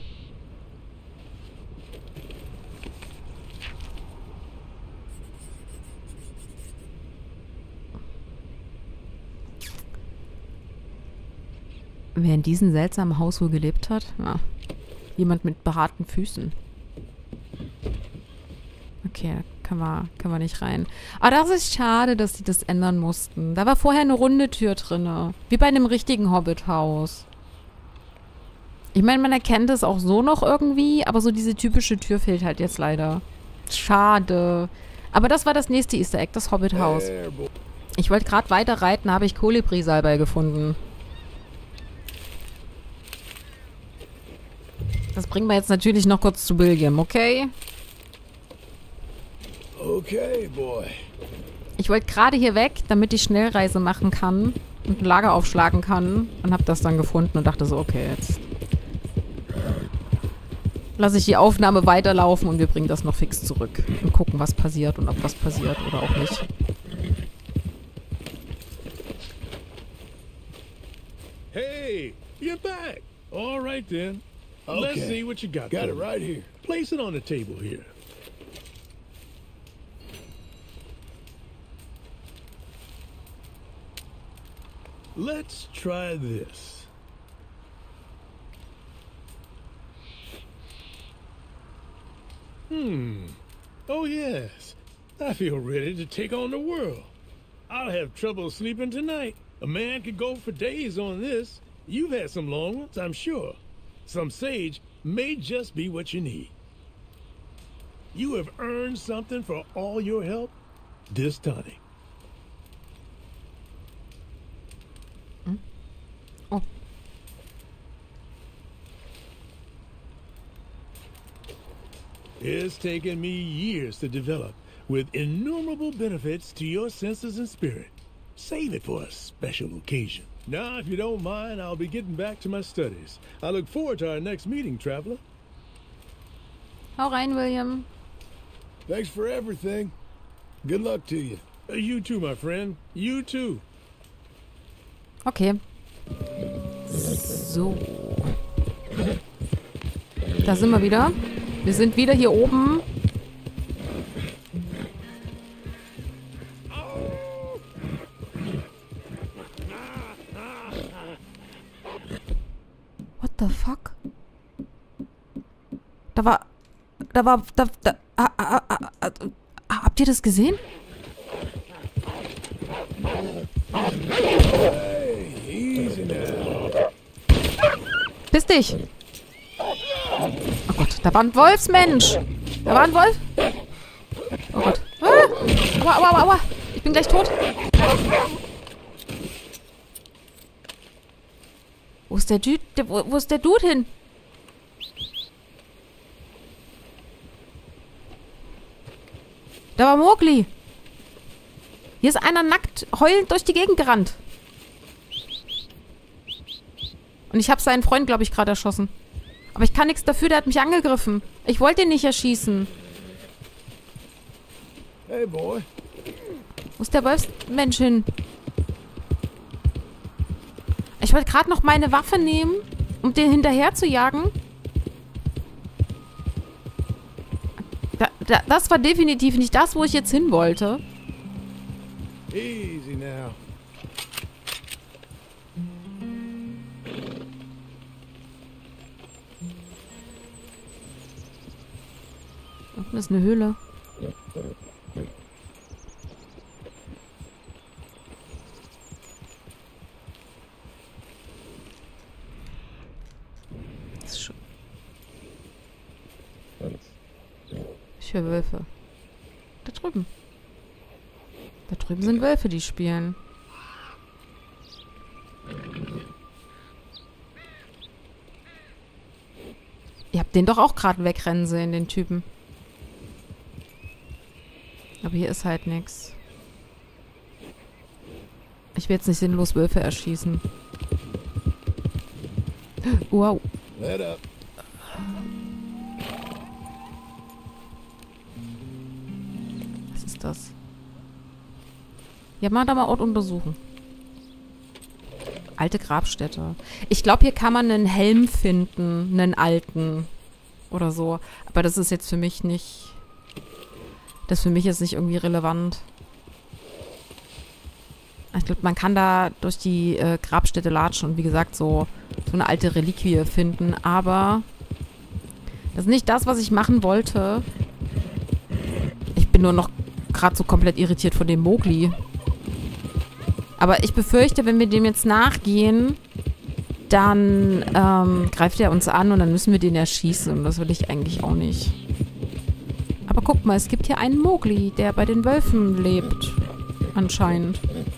Wer in diesem seltsamen Haus wohl gelebt hat? Ja. Jemand mit behaarten Füßen. Okay, können wir, können wir nicht rein. Aber das ist schade, dass sie das ändern mussten. Da war vorher eine runde Tür drin. Wie bei einem richtigen Hobbit-Haus. Ich meine, man erkennt es auch so noch irgendwie, aber so diese typische Tür fehlt halt jetzt leider. Schade. Aber das war das nächste Easter Egg, das Hobbit-Haus. Ich wollte gerade weiter reiten, habe ich Kolibri-Salbei gefunden. Das bringen wir jetzt natürlich noch kurz zu William, okay? Okay, boy. Ich wollte gerade hier weg, damit ich Schnellreise machen kann und ein Lager aufschlagen kann und habe das dann gefunden und dachte so, okay, jetzt lasse ich die Aufnahme weiterlaufen und wir bringen das noch fix zurück und gucken, was passiert und ob was passiert oder auch nicht. Hey, you're back. All right then. Let's Okay. see what you got. Got for it me. right here. Place it on the table here. Let's try this. Hmm. Oh, yes. I feel ready to take on the world. I'll have trouble sleeping tonight. A man could go for days on this. You've had some long ones, I'm sure. Some sage may just be what you need. You have earned something for all your help. This tonic. Oh. It's taken me years to develop, with innumerable benefits to your senses and spirit. Save it for a special occasion. Now, if you don't mind, I'll be getting back to my studies. I look forward to our next meeting, traveler. Hau rein, William. Thanks for everything. Good luck to you. Uh, you too, my friend. You too. Okay. So. Da sind wir wieder. Wir sind wieder hier oben. What the fuck? Da war... Da war... Da, da, ah, ah, ah, ah, ah, habt ihr das gesehen? Hey, easy now. Piss dich! Oh Gott, da war ein Wolfsmensch! Da war ein Wolf! Oh Gott. Ah! Aua, aua, aua, aua! Ich bin gleich tot! Wo ist der Dude? Der, wo, wo ist der Dude hin? Da war Mowgli! Hier ist einer nackt heulend durch die Gegend gerannt. Und ich habe seinen Freund, glaube ich, gerade erschossen. Aber ich kann nichts dafür, der hat mich angegriffen. Ich wollte ihn nicht erschießen. Hey, boy. Wo ist der Wolfsmensch hin? Ich wollte gerade noch meine Waffe nehmen, um den hinterher zu jagen. Da, da, das war definitiv nicht das, wo ich jetzt hin wollte. Easy now. Unten ist eine Höhle. Das ist schon... Ich höre Wölfe. Da drüben. Da drüben sind Wölfe, die spielen. Ihr habt den doch auch gerade wegrennen sehen, den Typen. Aber hier ist halt nichts. Ich will jetzt nicht sinnlos Wölfe erschießen. Wow. Let up. Was ist das? Ja, mal da mal Ort untersuchen. Alte Grabstätte. Ich glaube, hier kann man einen Helm finden. Einen alten. Oder so. Aber das ist jetzt für mich nicht... Das für mich ist nicht irgendwie relevant. Ich glaube, man kann da durch die äh, Grabstätte latschen und wie gesagt so, so eine alte Reliquie finden. Aber das ist nicht das, was ich machen wollte. Ich bin nur noch gerade so komplett irritiert von dem Mowgli. Aber ich befürchte, wenn wir dem jetzt nachgehen, dann ähm, greift er uns an und dann müssen wir den erschießen. Und das will ich eigentlich auch nicht. Aber guck mal, es gibt hier einen Mowgli, der bei den Wölfen lebt. Anscheinend.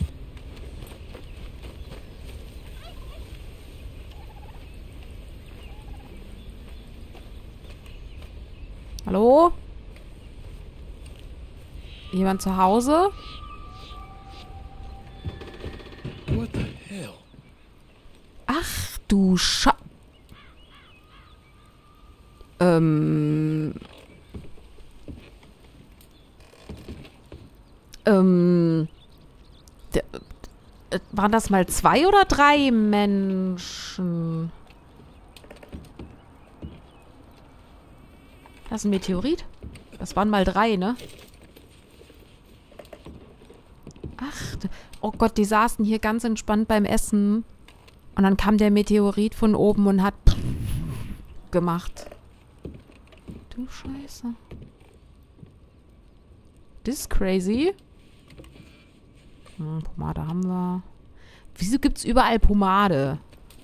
Hallo? Jemand zu Hause? What the hell? Ach du Scha... Ähm... Ähm... Der, äh, waren das mal zwei oder drei Menschen? Das ist ein Meteorit? Das waren mal drei, ne? Ach, oh Gott, die saßen hier ganz entspannt beim Essen. Und dann kam der Meteorit von oben und hat gemacht. Du Scheiße. Das ist crazy. Hm, Pomade haben wir. Wieso gibt's überall Pomade?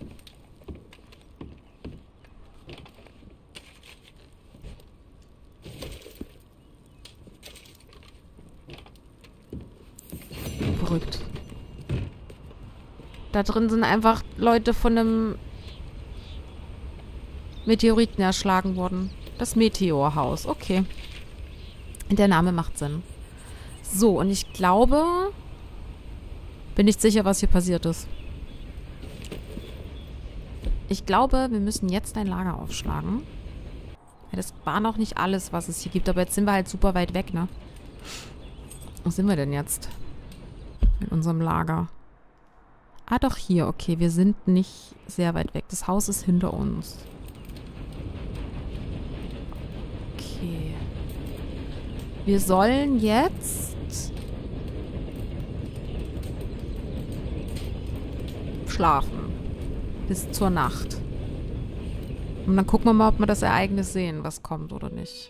Verrückt. Da drin sind einfach Leute von einem Meteoriten erschlagen worden. Das Meteorhaus. Okay. Der Name macht Sinn. So, und ich glaube... Bin nicht sicher, was hier passiert ist. Ich glaube, wir müssen jetzt ein Lager aufschlagen. Ja, das war noch nicht alles, was es hier gibt. Aber jetzt sind wir halt super weit weg, ne? Wo sind wir denn jetzt? In unserem Lager. Ah, doch hier. Okay, wir sind nicht sehr weit weg. Das Haus ist hinter uns. Okay. Wir sollen jetzt schlafen. Bis zur Nacht. Und dann gucken wir mal, ob wir das Ereignis sehen, was kommt oder nicht.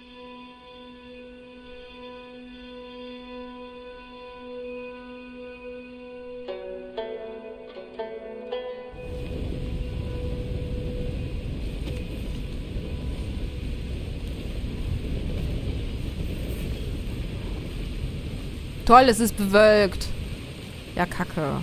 Toll, es ist bewölkt. Ja, kacke.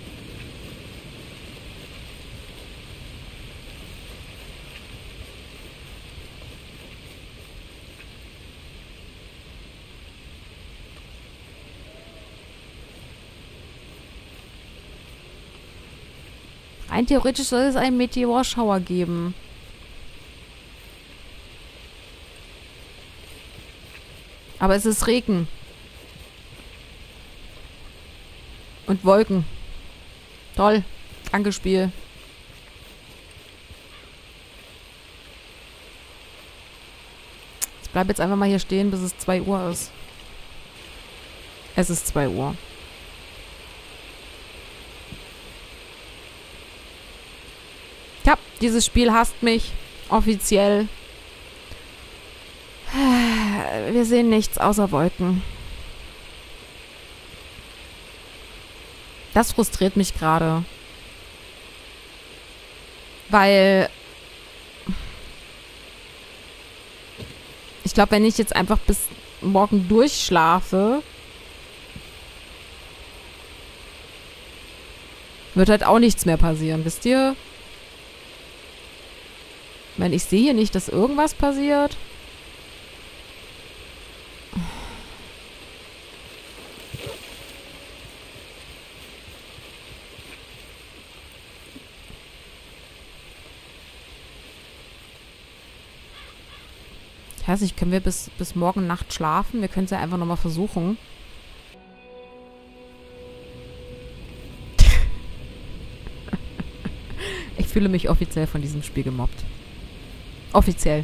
Rein theoretisch soll es einen Meteorschauer geben. Aber es ist Regen. Und Wolken. Toll. Danke, Spiel. Ich bleibe jetzt einfach mal hier stehen, bis es zwei Uhr ist. Es ist zwei Uhr. Ja, dieses Spiel hasst mich. Offiziell. Wir sehen nichts außer Wolken. Das frustriert mich gerade. Weil ich glaube, wenn ich jetzt einfach bis morgen durchschlafe, wird halt auch nichts mehr passieren, wisst ihr? Ich meine, ich sehe nicht, dass irgendwas passiert. Ich weiß nicht, können wir bis, bis morgen Nacht schlafen? Wir können es ja einfach nochmal versuchen. Ich fühle mich offiziell von diesem Spiel gemobbt. Offiziell.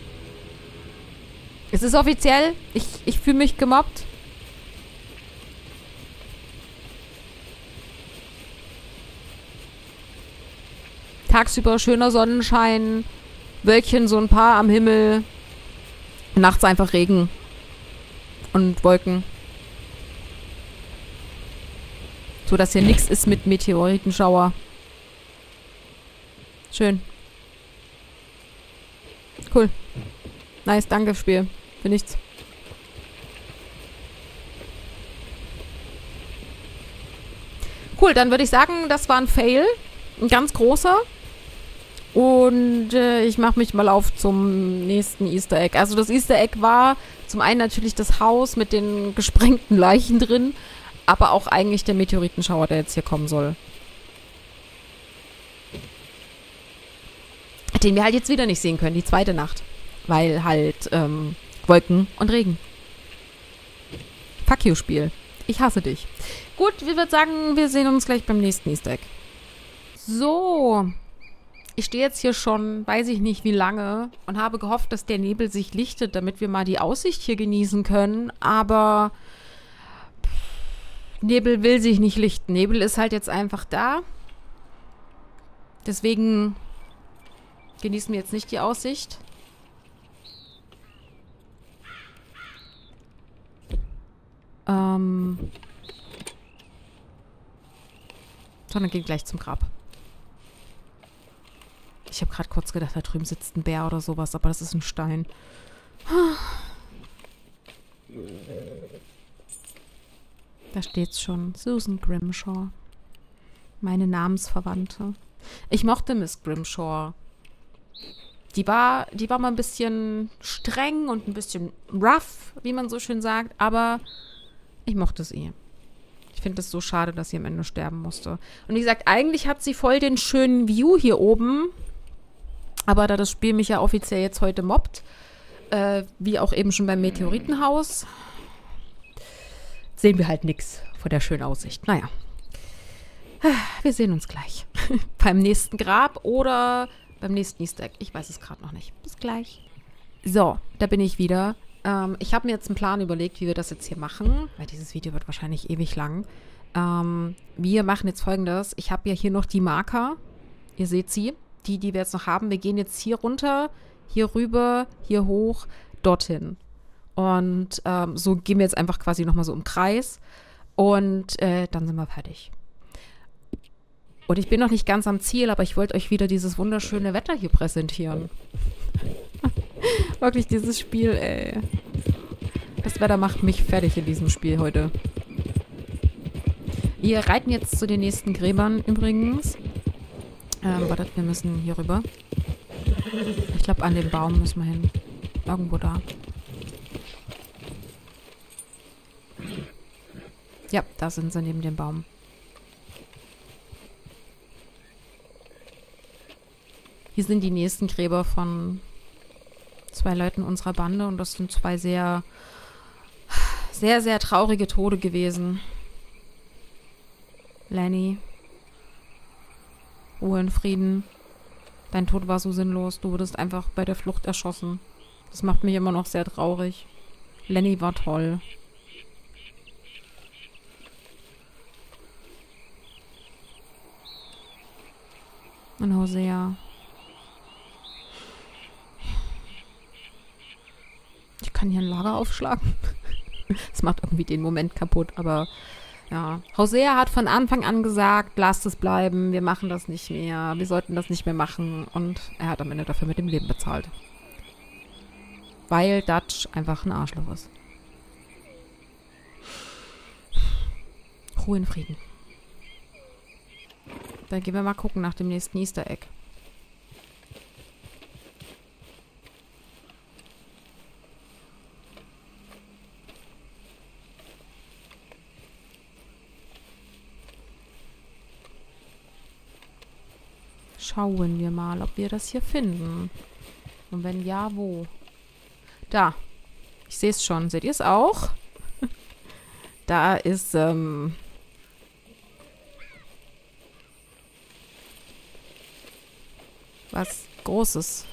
Es ist offiziell. Ich, ich fühle mich gemobbt. Tagsüber schöner Sonnenschein. Wölkchen so ein paar am Himmel. Nachts einfach Regen. und Wolken. So, dass hier nichts ist mit Meteoritenschauer. Schön. Cool. Nice, danke, Spiel. Für nichts. Cool, dann würde ich sagen, das war ein Fail. Ein ganz großer. Und äh, ich mache mich mal auf zum nächsten Easter Egg. Also das Easter Egg war zum einen natürlich das Haus mit den gesprengten Leichen drin, aber auch eigentlich der Meteoritenschauer, der jetzt hier kommen soll. Den wir halt jetzt wieder nicht sehen können, die zweite Nacht. Weil halt ähm, Wolken und Regen. Fuck you, Spiel. Ich hasse dich. Gut, wir würden sagen, wir sehen uns gleich beim nächsten Easter Egg. So. Ich stehe jetzt hier schon, weiß ich nicht wie lange, und habe gehofft, dass der Nebel sich lichtet, damit wir mal die Aussicht hier genießen können. Aber Nebel will sich nicht lichten. Nebel ist halt jetzt einfach da. Deswegen genießen wir jetzt nicht die Aussicht. Ähm. Sondern geht gleich zum Grab. Ich habe gerade kurz gedacht, da drüben sitzt ein Bär oder sowas, aber das ist ein Stein. Da steht's schon. Susan Grimshaw. Meine Namensverwandte. Ich mochte Miss Grimshaw. Die war, die war mal ein bisschen streng und ein bisschen rough, wie man so schön sagt, aber ich mochte sie. Ich finde es so schade, dass sie am Ende sterben musste. Und wie gesagt, eigentlich hat sie voll den schönen View hier oben. Aber da das Spiel mich ja offiziell jetzt heute mobbt, äh, wie auch eben schon beim Meteoritenhaus, sehen wir halt nichts vor der schönen Aussicht. Naja. Wir sehen uns gleich. Beim nächsten Grab oder beim nächsten Easter Egg. Ich weiß es gerade noch nicht. Bis gleich. So, da bin ich wieder. Ähm, ich habe mir jetzt einen Plan überlegt, wie wir das jetzt hier machen, weil dieses Video wird wahrscheinlich ewig lang. Ähm, wir machen jetzt Folgendes. Ich habe ja hier noch die Marker. Ihr seht sie. Die, die wir jetzt noch haben. Wir gehen jetzt hier runter, hier rüber, hier hoch, dorthin. Und ähm, so gehen wir jetzt einfach quasi nochmal so im Kreis. Und äh, dann sind wir fertig. Und ich bin noch nicht ganz am Ziel, aber ich wollte euch wieder dieses wunderschöne Wetter hier präsentieren. Wirklich dieses Spiel, ey. Das Wetter macht mich fertig in diesem Spiel heute. Wir reiten jetzt zu den nächsten Gräbern übrigens. Ähm, wartet, wir müssen hier rüber. Ich glaube, an den Baum müssen wir hin. Irgendwo da. Ja, da sind sie neben dem Baum. Hier sind die nächsten Gräber von zwei Leuten unserer Bande und das sind zwei sehr, sehr, sehr traurige Tode gewesen. Lenny. Ruhe in Frieden. Dein Tod war so sinnlos. Du wurdest einfach bei der Flucht erschossen. Das macht mich immer noch sehr traurig. Lenny war toll. Und Hosea. Ich kann hier ein Lager aufschlagen. Das macht irgendwie den Moment kaputt, aber ja. Hosea hat von Anfang an gesagt, lasst es bleiben, wir machen das nicht mehr, wir sollten das nicht mehr machen und er hat am Ende dafür mit dem Leben bezahlt. Weil Dutch einfach ein Arschloch ist. Ruhe in Frieden. Dann gehen wir mal gucken nach dem nächsten Easter Egg. Schauen wir mal, ob wir das hier finden. Und wenn ja, wo? Da. Ich sehe es schon. Seht ihr es auch? Da ist, ähm... was Großes.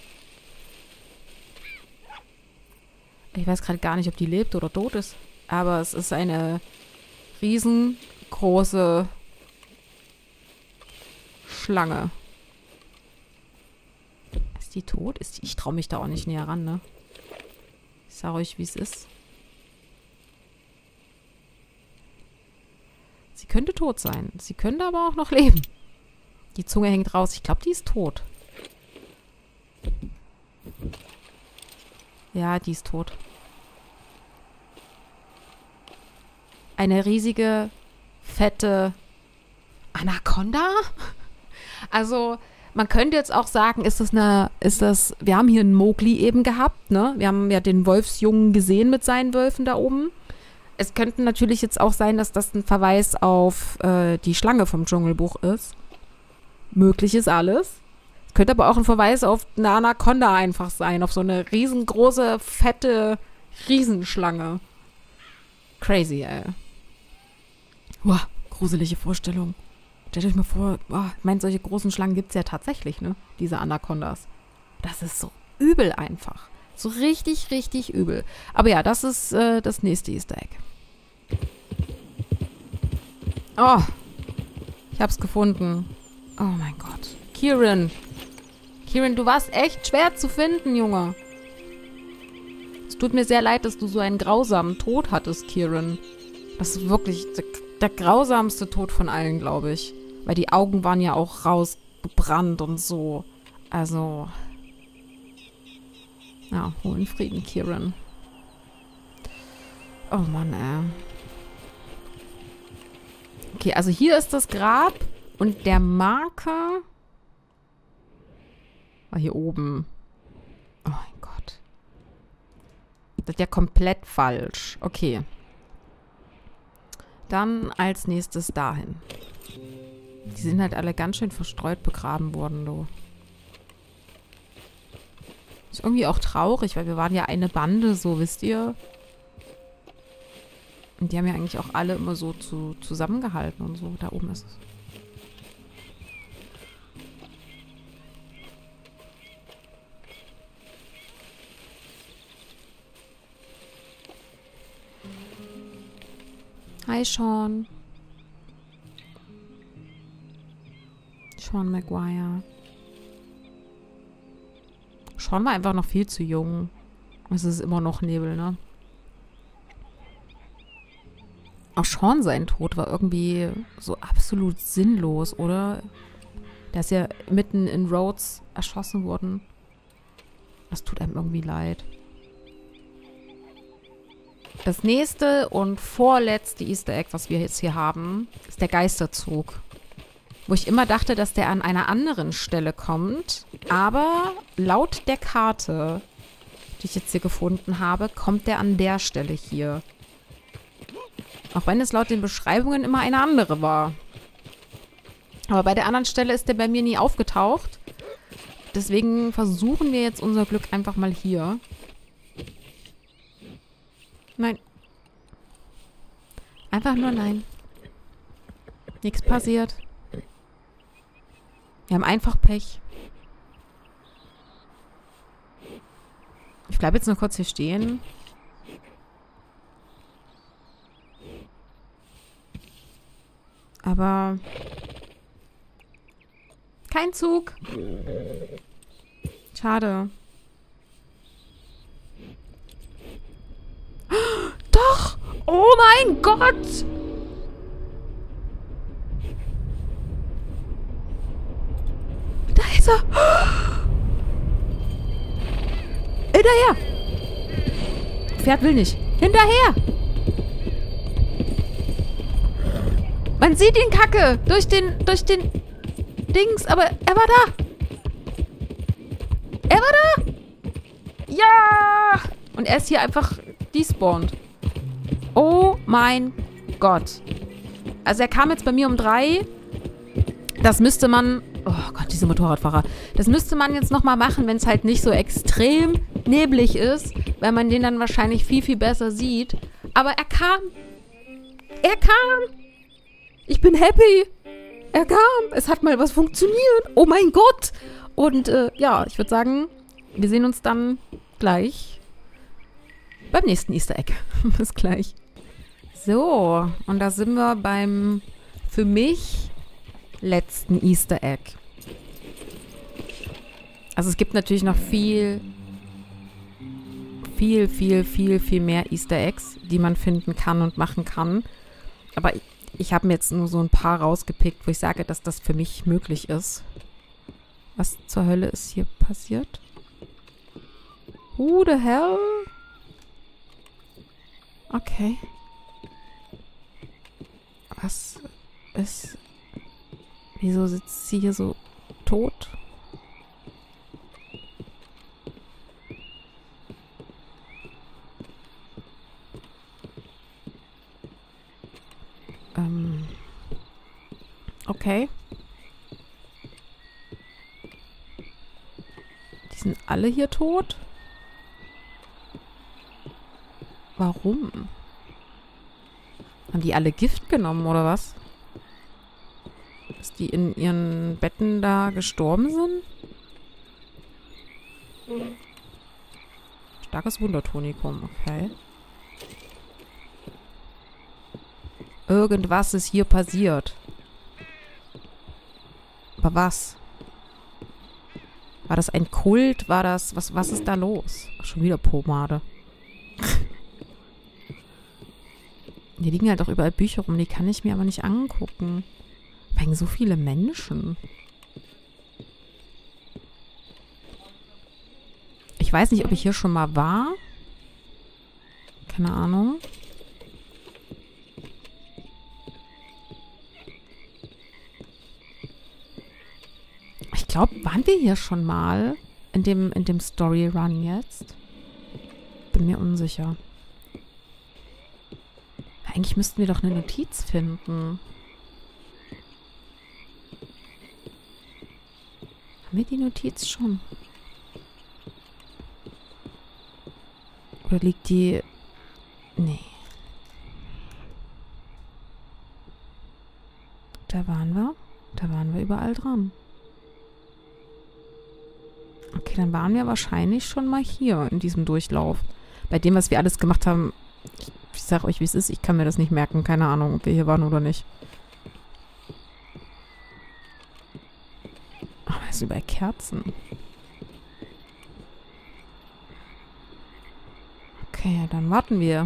Ich weiß gerade gar nicht, ob die lebt oder tot ist. Aber es ist eine riesengroße Schlange. Ist die tot? Ist die? Ich traue mich da auch nicht näher ran, ne? Ich sage euch, wie es ist. könnte tot sein. Sie könnte aber auch noch leben. Die Zunge hängt raus. Ich glaube, die ist tot. Ja, die ist tot. Eine riesige, fette Anaconda? Also, man könnte jetzt auch sagen, ist das eine, ist das, wir haben hier einen Mowgli eben gehabt, ne? Wir haben ja den Wolfsjungen gesehen mit seinen Wölfen da oben. Es könnte natürlich jetzt auch sein, dass das ein Verweis auf äh, die Schlange vom Dschungelbuch ist. Möglich ist alles. Es könnte aber auch ein Verweis auf eine Anaconda einfach sein, auf so eine riesengroße, fette Riesenschlange. Crazy, ey. Wow, gruselige Vorstellung. Stellt euch mal vor, oh, ich meine, solche großen Schlangen gibt es ja tatsächlich, ne? Diese Anacondas. Das ist so übel einfach. So richtig, richtig übel. Aber ja, das ist äh, das nächste Easter Egg. Oh, ich hab's gefunden. Oh mein Gott. Kieran. Kieran, du warst echt schwer zu finden, Junge. Es tut mir sehr leid, dass du so einen grausamen Tod hattest, Kieran. Das ist wirklich der, der grausamste Tod von allen, glaube ich. Weil die Augen waren ja auch rausgebrannt und so. Also... Ja, hohen Frieden, Kieran. Oh Mann, ey. Okay, also hier ist das Grab und der Marker war hier oben. Oh mein Gott. Das ist ja komplett falsch. Okay. Dann als nächstes dahin. Die sind halt alle ganz schön verstreut begraben worden, du. Ist irgendwie auch traurig, weil wir waren ja eine Bande, so, wisst ihr? Und die haben ja eigentlich auch alle immer so zu, zusammengehalten und so. Da oben ist es. Hi, Sean. Sean Maguire. Sean war einfach noch viel zu jung. Es ist immer noch Nebel, ne? Auch Sean sein Tod war irgendwie so absolut sinnlos, oder? Der ist ja mitten in Rhodes erschossen worden. Das tut einem irgendwie leid. Das nächste und vorletzte Easter Egg, was wir jetzt hier haben, ist der Geisterzug. Wo ich immer dachte, dass der an einer anderen Stelle kommt. Aber laut der Karte, die ich jetzt hier gefunden habe, kommt der an der Stelle hier. Auch wenn es laut den Beschreibungen immer eine andere war. Aber bei der anderen Stelle ist der bei mir nie aufgetaucht. Deswegen versuchen wir jetzt unser Glück einfach mal hier. Nein. Einfach nur nein. Nichts passiert. Wir haben einfach Pech. Ich bleibe jetzt nur kurz hier stehen. Aber kein Zug. Schade. Doch! Oh mein Gott! Da ist er! Hinterher! Pferd will nicht. Hinterher! Man sieht ihn kacke! Durch den, durch den Dings, aber er war da! Er war da! Ja! Und er ist hier einfach despawned. Oh mein Gott. Also er kam jetzt bei mir um drei. Das müsste man... Oh Gott, diese Motorradfahrer. Das müsste man jetzt nochmal machen, wenn es halt nicht so extrem neblig ist, weil man den dann wahrscheinlich viel, viel besser sieht. Aber er kam. Er kam. Ich bin happy. Er kam. Es hat mal was funktioniert. Oh mein Gott. Und äh, ja, ich würde sagen, wir sehen uns dann gleich beim nächsten Easter Egg. Bis gleich. So, und da sind wir beim, für mich, letzten Easter Egg. Also es gibt natürlich noch viel, viel, viel, viel, viel mehr Easter Eggs, die man finden kann und machen kann. Aber ich habe mir jetzt nur so ein paar rausgepickt, wo ich sage, dass das für mich möglich ist. Was zur Hölle ist hier passiert? Who the hell? Okay. Was ist... Wieso sitzt sie hier so tot? Ähm... Okay. Die sind alle hier tot? Warum? Haben die alle Gift genommen, oder was? Dass die in ihren Betten da gestorben sind? Starkes Wundertonikum, okay. Irgendwas ist hier passiert. Aber was? War das ein Kult? War das... Was, was ist da los? Ach, schon wieder Pomade. Hier liegen halt auch überall Bücher rum, die kann ich mir aber nicht angucken. Wegen so viele Menschen. Ich weiß nicht, ob ich hier schon mal war. Keine Ahnung. Ich glaube, waren wir hier schon mal in dem, in dem Story Run jetzt? Bin mir unsicher. Eigentlich müssten wir doch eine Notiz finden. Haben wir die Notiz schon? Oder liegt die... Nee. Da waren wir. Da waren wir überall dran. Okay, dann waren wir wahrscheinlich schon mal hier in diesem Durchlauf. Bei dem, was wir alles gemacht haben... Ich, ich sag euch, wie es ist. Ich kann mir das nicht merken. Keine Ahnung, ob wir hier waren oder nicht. Oh, das ist überall Kerzen. Okay, dann warten wir.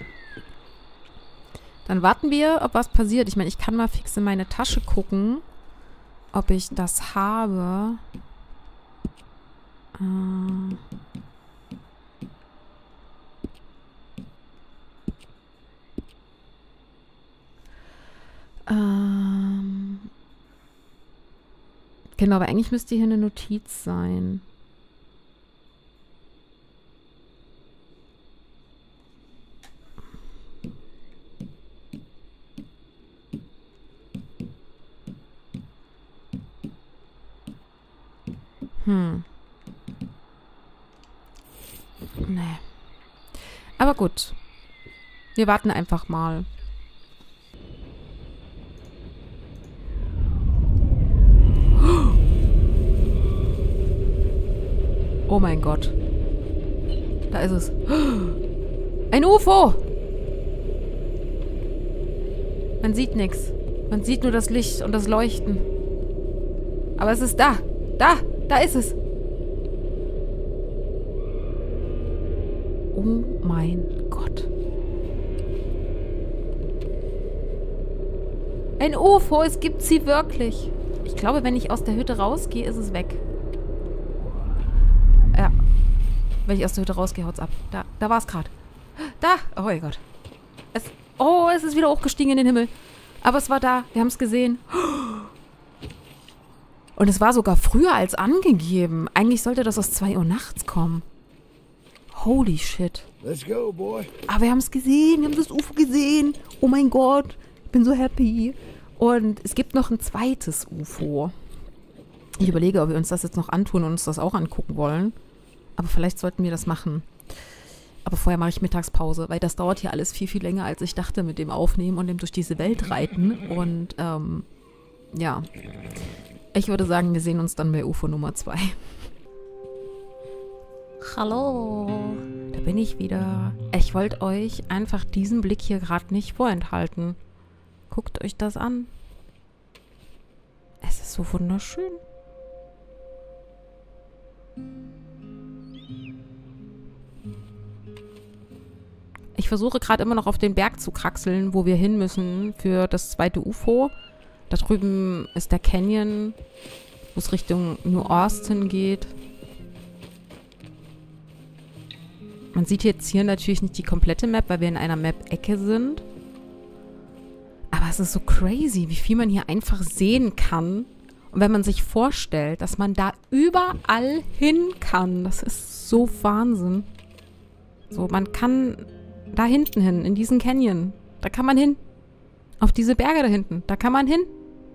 Dann warten wir, ob was passiert. Ich meine, ich kann mal fix in meine Tasche gucken, ob ich das habe. Äh... Ähm, genau, aber eigentlich müsste hier eine Notiz sein. Hm. Nee. Aber gut. Wir warten einfach mal. Oh mein Gott. Da ist es. Ein U F O! Man sieht nichts. Man sieht nur das Licht und das Leuchten. Aber es ist da. Da! Da ist es. Oh mein Gott. Ein U F O, es gibt sie wirklich. Ich glaube, wenn ich aus der Hütte rausgehe, ist es weg. Ja. Wenn ich aus der Hütte rausgehe, haut's ab. Da, da war es gerade. Da! Oh mein Gott. Es, oh, es ist wieder hochgestiegen in den Himmel. Aber es war da. Wir haben es gesehen. Und es war sogar früher als angegeben. Eigentlich sollte das aus zwei Uhr nachts kommen. Holy shit. Let's go, boy. Aber wir haben es gesehen. Wir haben das U F O gesehen. Oh mein Gott. Ich bin so happy. Und es gibt noch ein zweites U F O. Ich überlege, ob wir uns das jetzt noch antun und uns das auch angucken wollen. Aber vielleicht sollten wir das machen. Aber vorher mache ich Mittagspause, weil das dauert hier alles viel, viel länger, als ich dachte mit dem Aufnehmen und dem durch diese Welt reiten. Und ähm, ja, ich würde sagen, wir sehen uns dann bei U F O Nummer zwei. Hallo, da bin ich wieder. Ich wollte euch einfach diesen Blick hier gerade nicht vorenthalten. Guckt euch das an. Es ist so wunderschön. Ich versuche gerade immer noch auf den Berg zu kraxeln, wo wir hin müssen für das zweite U F O. Da drüben ist der Canyon, wo es Richtung New Austin geht. Man sieht jetzt hier natürlich nicht die komplette Map, weil wir in einer Map-Ecke sind. Aber es ist so crazy, wie viel man hier einfach sehen kann. Und wenn man sich vorstellt, dass man da überall hin kann, das ist so Wahnsinn. So, man kann da hinten hin, in diesen Canyon, da kann man hin. Auf diese Berge da hinten, da kann man hin.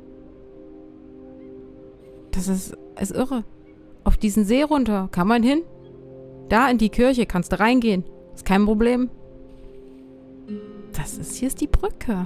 Das ist, ist irre. Auf diesen See runter, kann man hin. Da in die Kirche kannst du reingehen. Ist kein Problem. Das ist, hier ist die Brücke.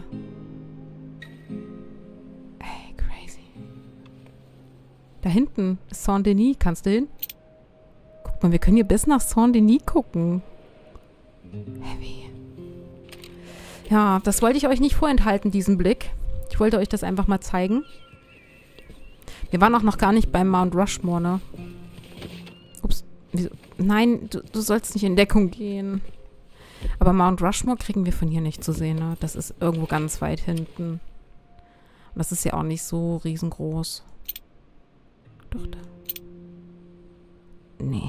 Ey, crazy. Da hinten ist Saint-Denis. Kannst du hin? Guck mal, wir können hier bis nach Saint-Denis gucken. Heavy. Ja, das wollte ich euch nicht vorenthalten, diesen Blick. Ich wollte euch das einfach mal zeigen. Wir waren auch noch gar nicht beim Mount Rushmore, ne? Ups. Wieso? Nein, du, du sollst nicht in Deckung gehen. Aber Mount Rushmore kriegen wir von hier nicht zu sehen, ne? Das ist irgendwo ganz weit hinten. Und das ist ja auch nicht so riesengroß. Doch, da. Nee.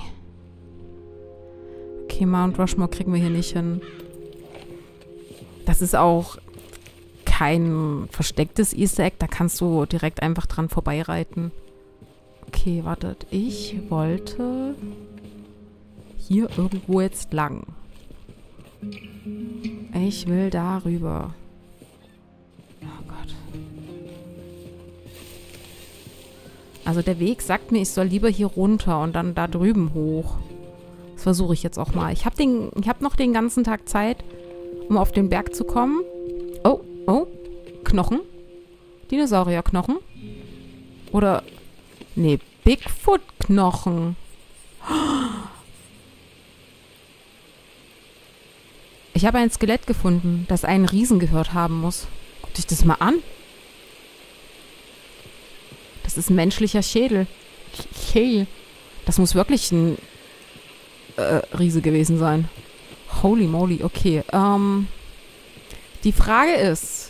Okay, Mount Rushmore kriegen wir hier nicht hin. Das ist auch kein verstecktes Easter Egg. Da kannst du direkt einfach dran vorbeireiten. Okay, wartet. Ich wollte hier irgendwo jetzt lang. Ich will darüber. Oh Gott. Also der Weg sagt mir, ich soll lieber hier runter und dann da drüben hoch. Das versuche ich jetzt auch mal. Ich habe den, ich habe noch den ganzen Tag Zeit, um auf den Berg zu kommen. Oh, oh. Knochen. Dinosaurierknochen. Oder, nee, Bigfoot-Knochen. Ich habe ein Skelett gefunden, das einen Riesen gehört haben muss. Guck dich das mal an. Das ist ein menschlicher Schädel. Schädel. Das muss wirklich ein äh, Riese gewesen sein. Holy moly, okay. Ähm, die Frage ist,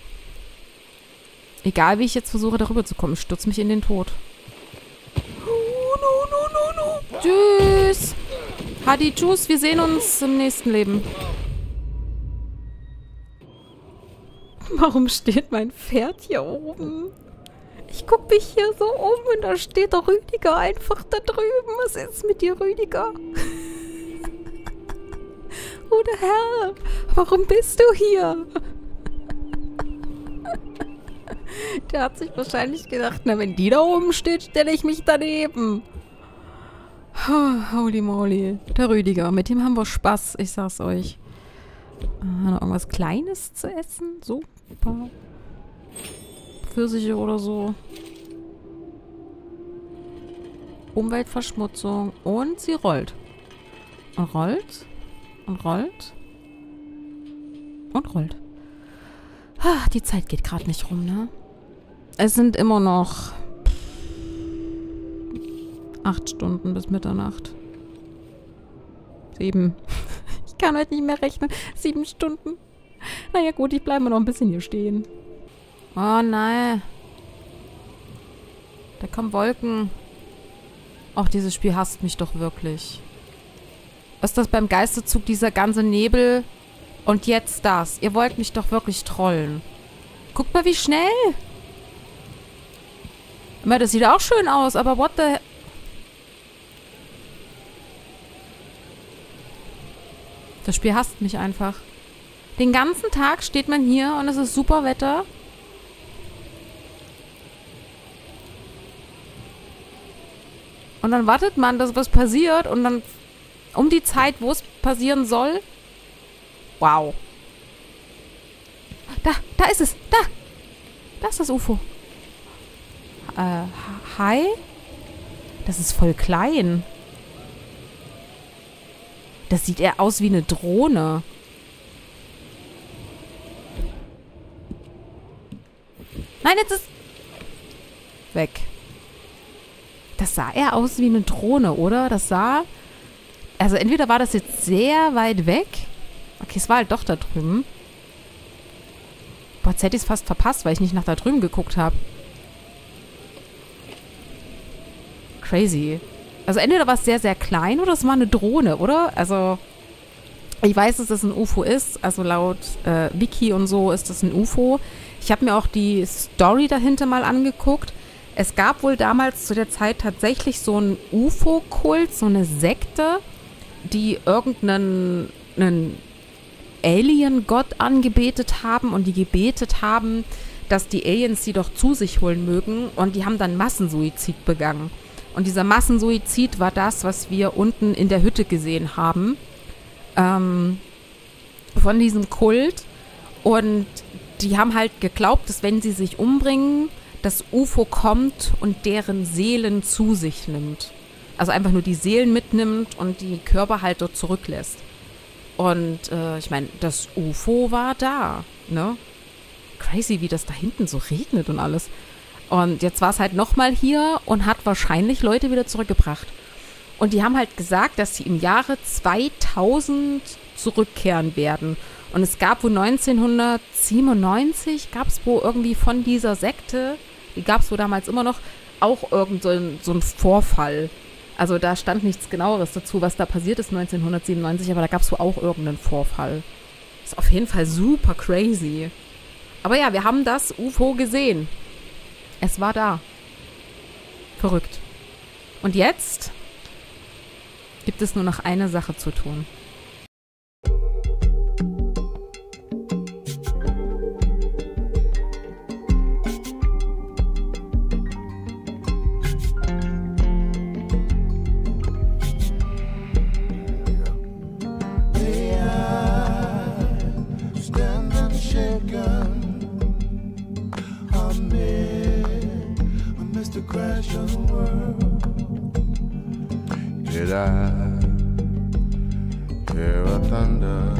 egal wie ich jetzt versuche, darüber zu kommen, ich stürze mich in den Tod. Oh, no, no, no, no. Tschüss. Hadi, tschüss. Wir sehen uns im nächsten Leben. Warum steht mein Pferd hier oben? Ich gucke mich hier so um und da steht der Rüdiger einfach da drüben. Was ist mit dir, Rüdiger? Oder Herr, warum bist du hier? Der hat sich wahrscheinlich gedacht, na, wenn die da oben steht, stelle ich mich daneben. Holy moly. Der Rüdiger, mit dem haben wir Spaß, ich sag's euch. Äh, noch irgendwas Kleines zu essen? So, ein paar Pfirsiche oder so. Umweltverschmutzung. Und sie rollt. Und rollt. Und rollt. Und rollt. Ah, die Zeit geht gerade nicht rum, ne? Es sind immer noch acht Stunden bis Mitternacht. Sieben. Ich kann heute nicht mehr rechnen. Sieben Stunden. Naja gut, ich bleibe noch ein bisschen hier stehen. Oh nein. Da kommen Wolken. Ach, dieses Spiel hasst mich doch wirklich. Was ist das beim Geisterzug, dieser ganze Nebel? Und jetzt das. Ihr wollt mich doch wirklich trollen. Guckt mal, wie schnell. Aber das sieht auch schön aus, aber what the... Das Spiel hasst mich einfach. Den ganzen Tag steht man hier und es ist super Wetter. Und dann wartet man, dass was passiert und dann um die Zeit, wo es passieren soll. Wow. Da, da ist es. Da. Da ist das U F O. Äh, hi? Das ist voll klein. Das sieht eher aus wie eine Drohne. Nein, jetzt ist... weg. Das sah eher aus wie eine Drohne, oder? Das sah... Also entweder war das jetzt sehr weit weg Okay, es war halt doch da drüben. Boah, jetzt hätte ich es fast verpasst, weil ich nicht nach da drüben geguckt habe. Crazy. Also entweder war es sehr, sehr klein oder es war eine Drohne, oder? Also, ich weiß, dass das ein U F O ist. Also laut äh, Wiki und so ist das ein U F O. Ich habe mir auch die Story dahinter mal angeguckt. Es gab wohl damals zu der Zeit tatsächlich so einen U F O-Kult, so eine Sekte, die irgendeinen einen Alien-Gott angebetet haben und die gebetet haben, dass die Aliens sie doch zu sich holen mögen, und die haben dann Massensuizid begangen. Und dieser Massensuizid war das, was wir unten in der Hütte gesehen haben, ähm, von diesem Kult. Und die haben halt geglaubt, dass wenn sie sich umbringen, das U F O kommt und deren Seelen zu sich nimmt. Also einfach nur die Seelen mitnimmt und die Körper halt dort zurücklässt. Und äh, ich meine, das U F O war da, ne? Crazy, wie das da hinten so regnet und alles. Und jetzt war es halt nochmal hier und hat wahrscheinlich Leute wieder zurückgebracht. Und die haben halt gesagt, dass sie im Jahre zweitausend zurückkehren werden. Und es gab wohl neunzehnhundertsiebenundneunzig, gab es wohl irgendwie von dieser Sekte, die gab es wohl damals immer noch, auch irgend so ein, so ein Vorfall. Also da stand nichts Genaueres dazu, was da passiert ist neunzehnhundertsiebenundneunzig, aber da gab es wohl auch irgendeinen Vorfall. Ist auf jeden Fall super crazy. Aber ja, wir haben das U F O gesehen. Es war da. Verrückt. Und jetzt gibt es nur noch eine Sache zu tun. Did I hear a thunder?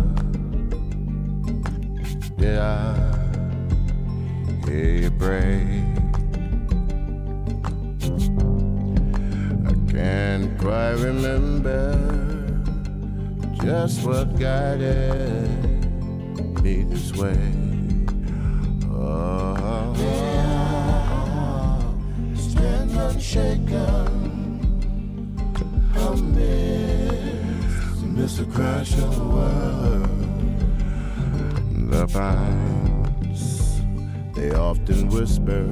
Did I hear you break? I can't quite remember just what guided me this way. Oh, yeah, stand unshaken. Amidst the crash of the world, the pines, they often whisper,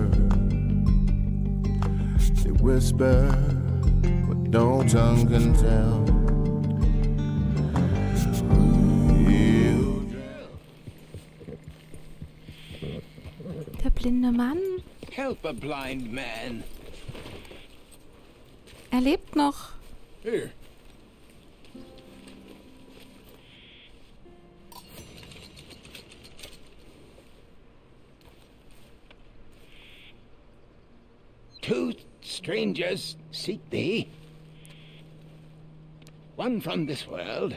they whisper what no tongue can tell. Der blinde Mann. Help a blind man. Er lebt noch. Here. Two strangers seek thee. One from this world.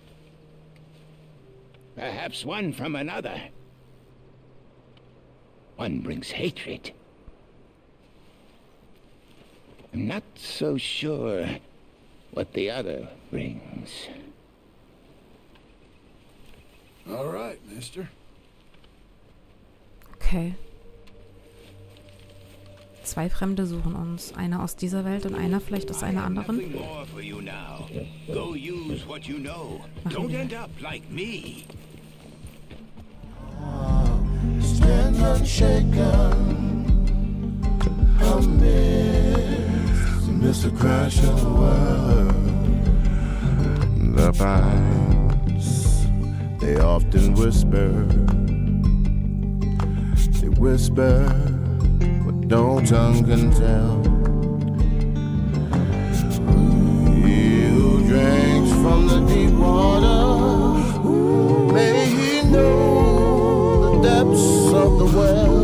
Perhaps one from another. One brings hatred. I'm not so sure what the other brings. All right, mister. Okay. Zwei Fremde suchen uns. Einer aus dieser Welt und einer vielleicht aus einer anderen. Machen wir. Stand unshaken amidst the crash of the world. The pines, they often whisper, they whisper what no tongue can tell. He who drinks from the deep water, may he know the depths of the well.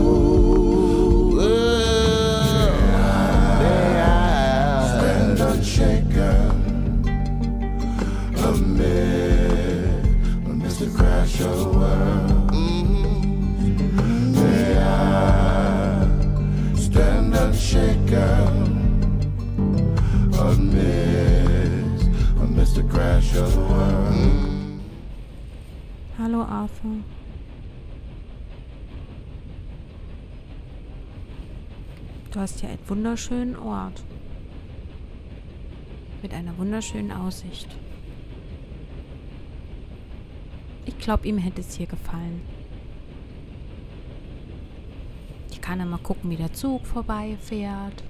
Arthur. Du hast hier einen wunderschönen Ort. Mit einer wunderschönen Aussicht. Ich glaube, ihm hätte es hier gefallen. Ich kann ja mal gucken, wie der Zug vorbeifährt.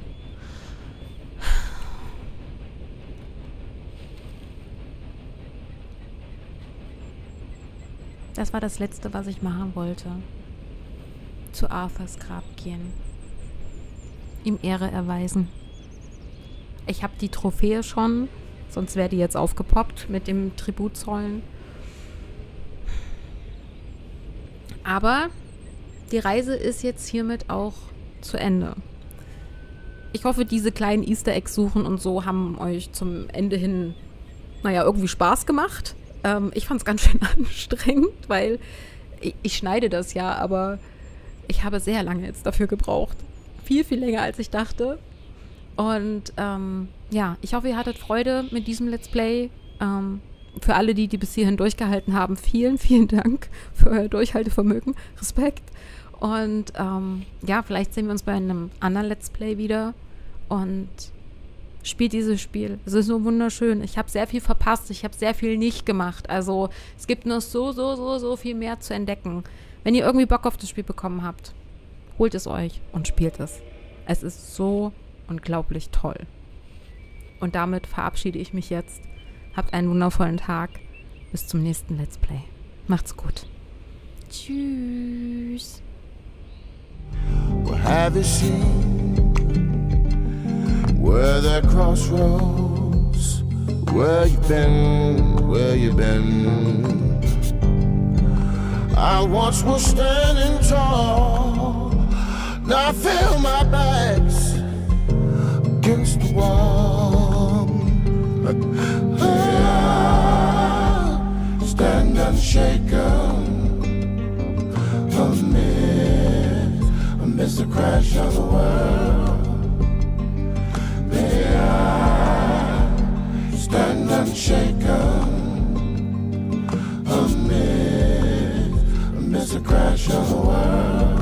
Das war das Letzte, was ich machen wollte. Zu Arthurs Grab gehen. Ihm Ehre erweisen. Ich habe die Trophäe schon, sonst wäre die jetzt aufgepoppt mit dem Tribut zollen. Aber die Reise ist jetzt hiermit auch zu Ende. Ich hoffe, diese kleinen Easter Eggs suchen und so haben euch zum Ende hin, naja, irgendwie Spaß gemacht. Ähm, ich fand es ganz schön anstrengend, weil ich, ich schneide das ja, aber ich habe sehr lange jetzt dafür gebraucht. Viel, viel länger, als ich dachte. Und ähm, ja, ich hoffe, ihr hattet Freude mit diesem Let's Play. Ähm, für alle, die, die bis hierhin durchgehalten haben, vielen, vielen Dank für euer Durchhaltevermögen. Respekt. Und ähm, ja, vielleicht sehen wir uns bei einem anderen Let's Play wieder. Und spielt dieses Spiel. Es ist so wunderschön. Ich habe sehr viel verpasst. Ich habe sehr viel nicht gemacht. Also es gibt noch so, so, so, so viel mehr zu entdecken. Wenn ihr irgendwie Bock auf das Spiel bekommen habt, holt es euch und spielt es. Es ist so unglaublich toll. Und damit verabschiede ich mich jetzt. Habt einen wundervollen Tag. Bis zum nächsten Let's Play. Macht's gut. Tschüss. Well, have you seen where the crossroads? Where you been? Where you been? I once was standing tall. Now I feel my back's against the wall. I stand unshaken amid, amidst the crash of the world. May I stand unshaken amid, amidst the crash of the world.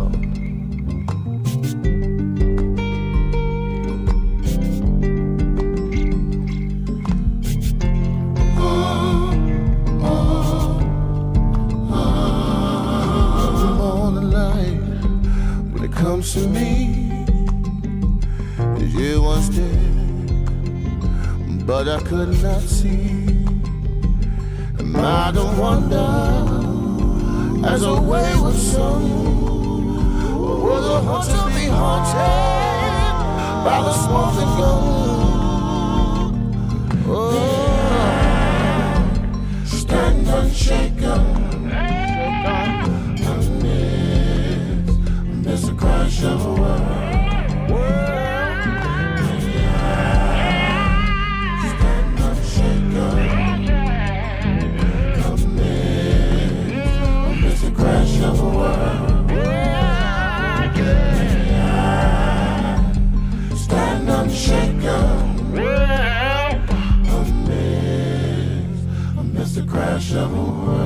Comes to me as you once did, but I could not see. And I don't wonder, as a wayward son, will the hunter be haunted by the smoking gun? Oh, stand unshaken. It's the crash of a world. Stand unshaken. Amid, it's the crash of a world. Stand unshaken. Amid, amidst the crash of a world.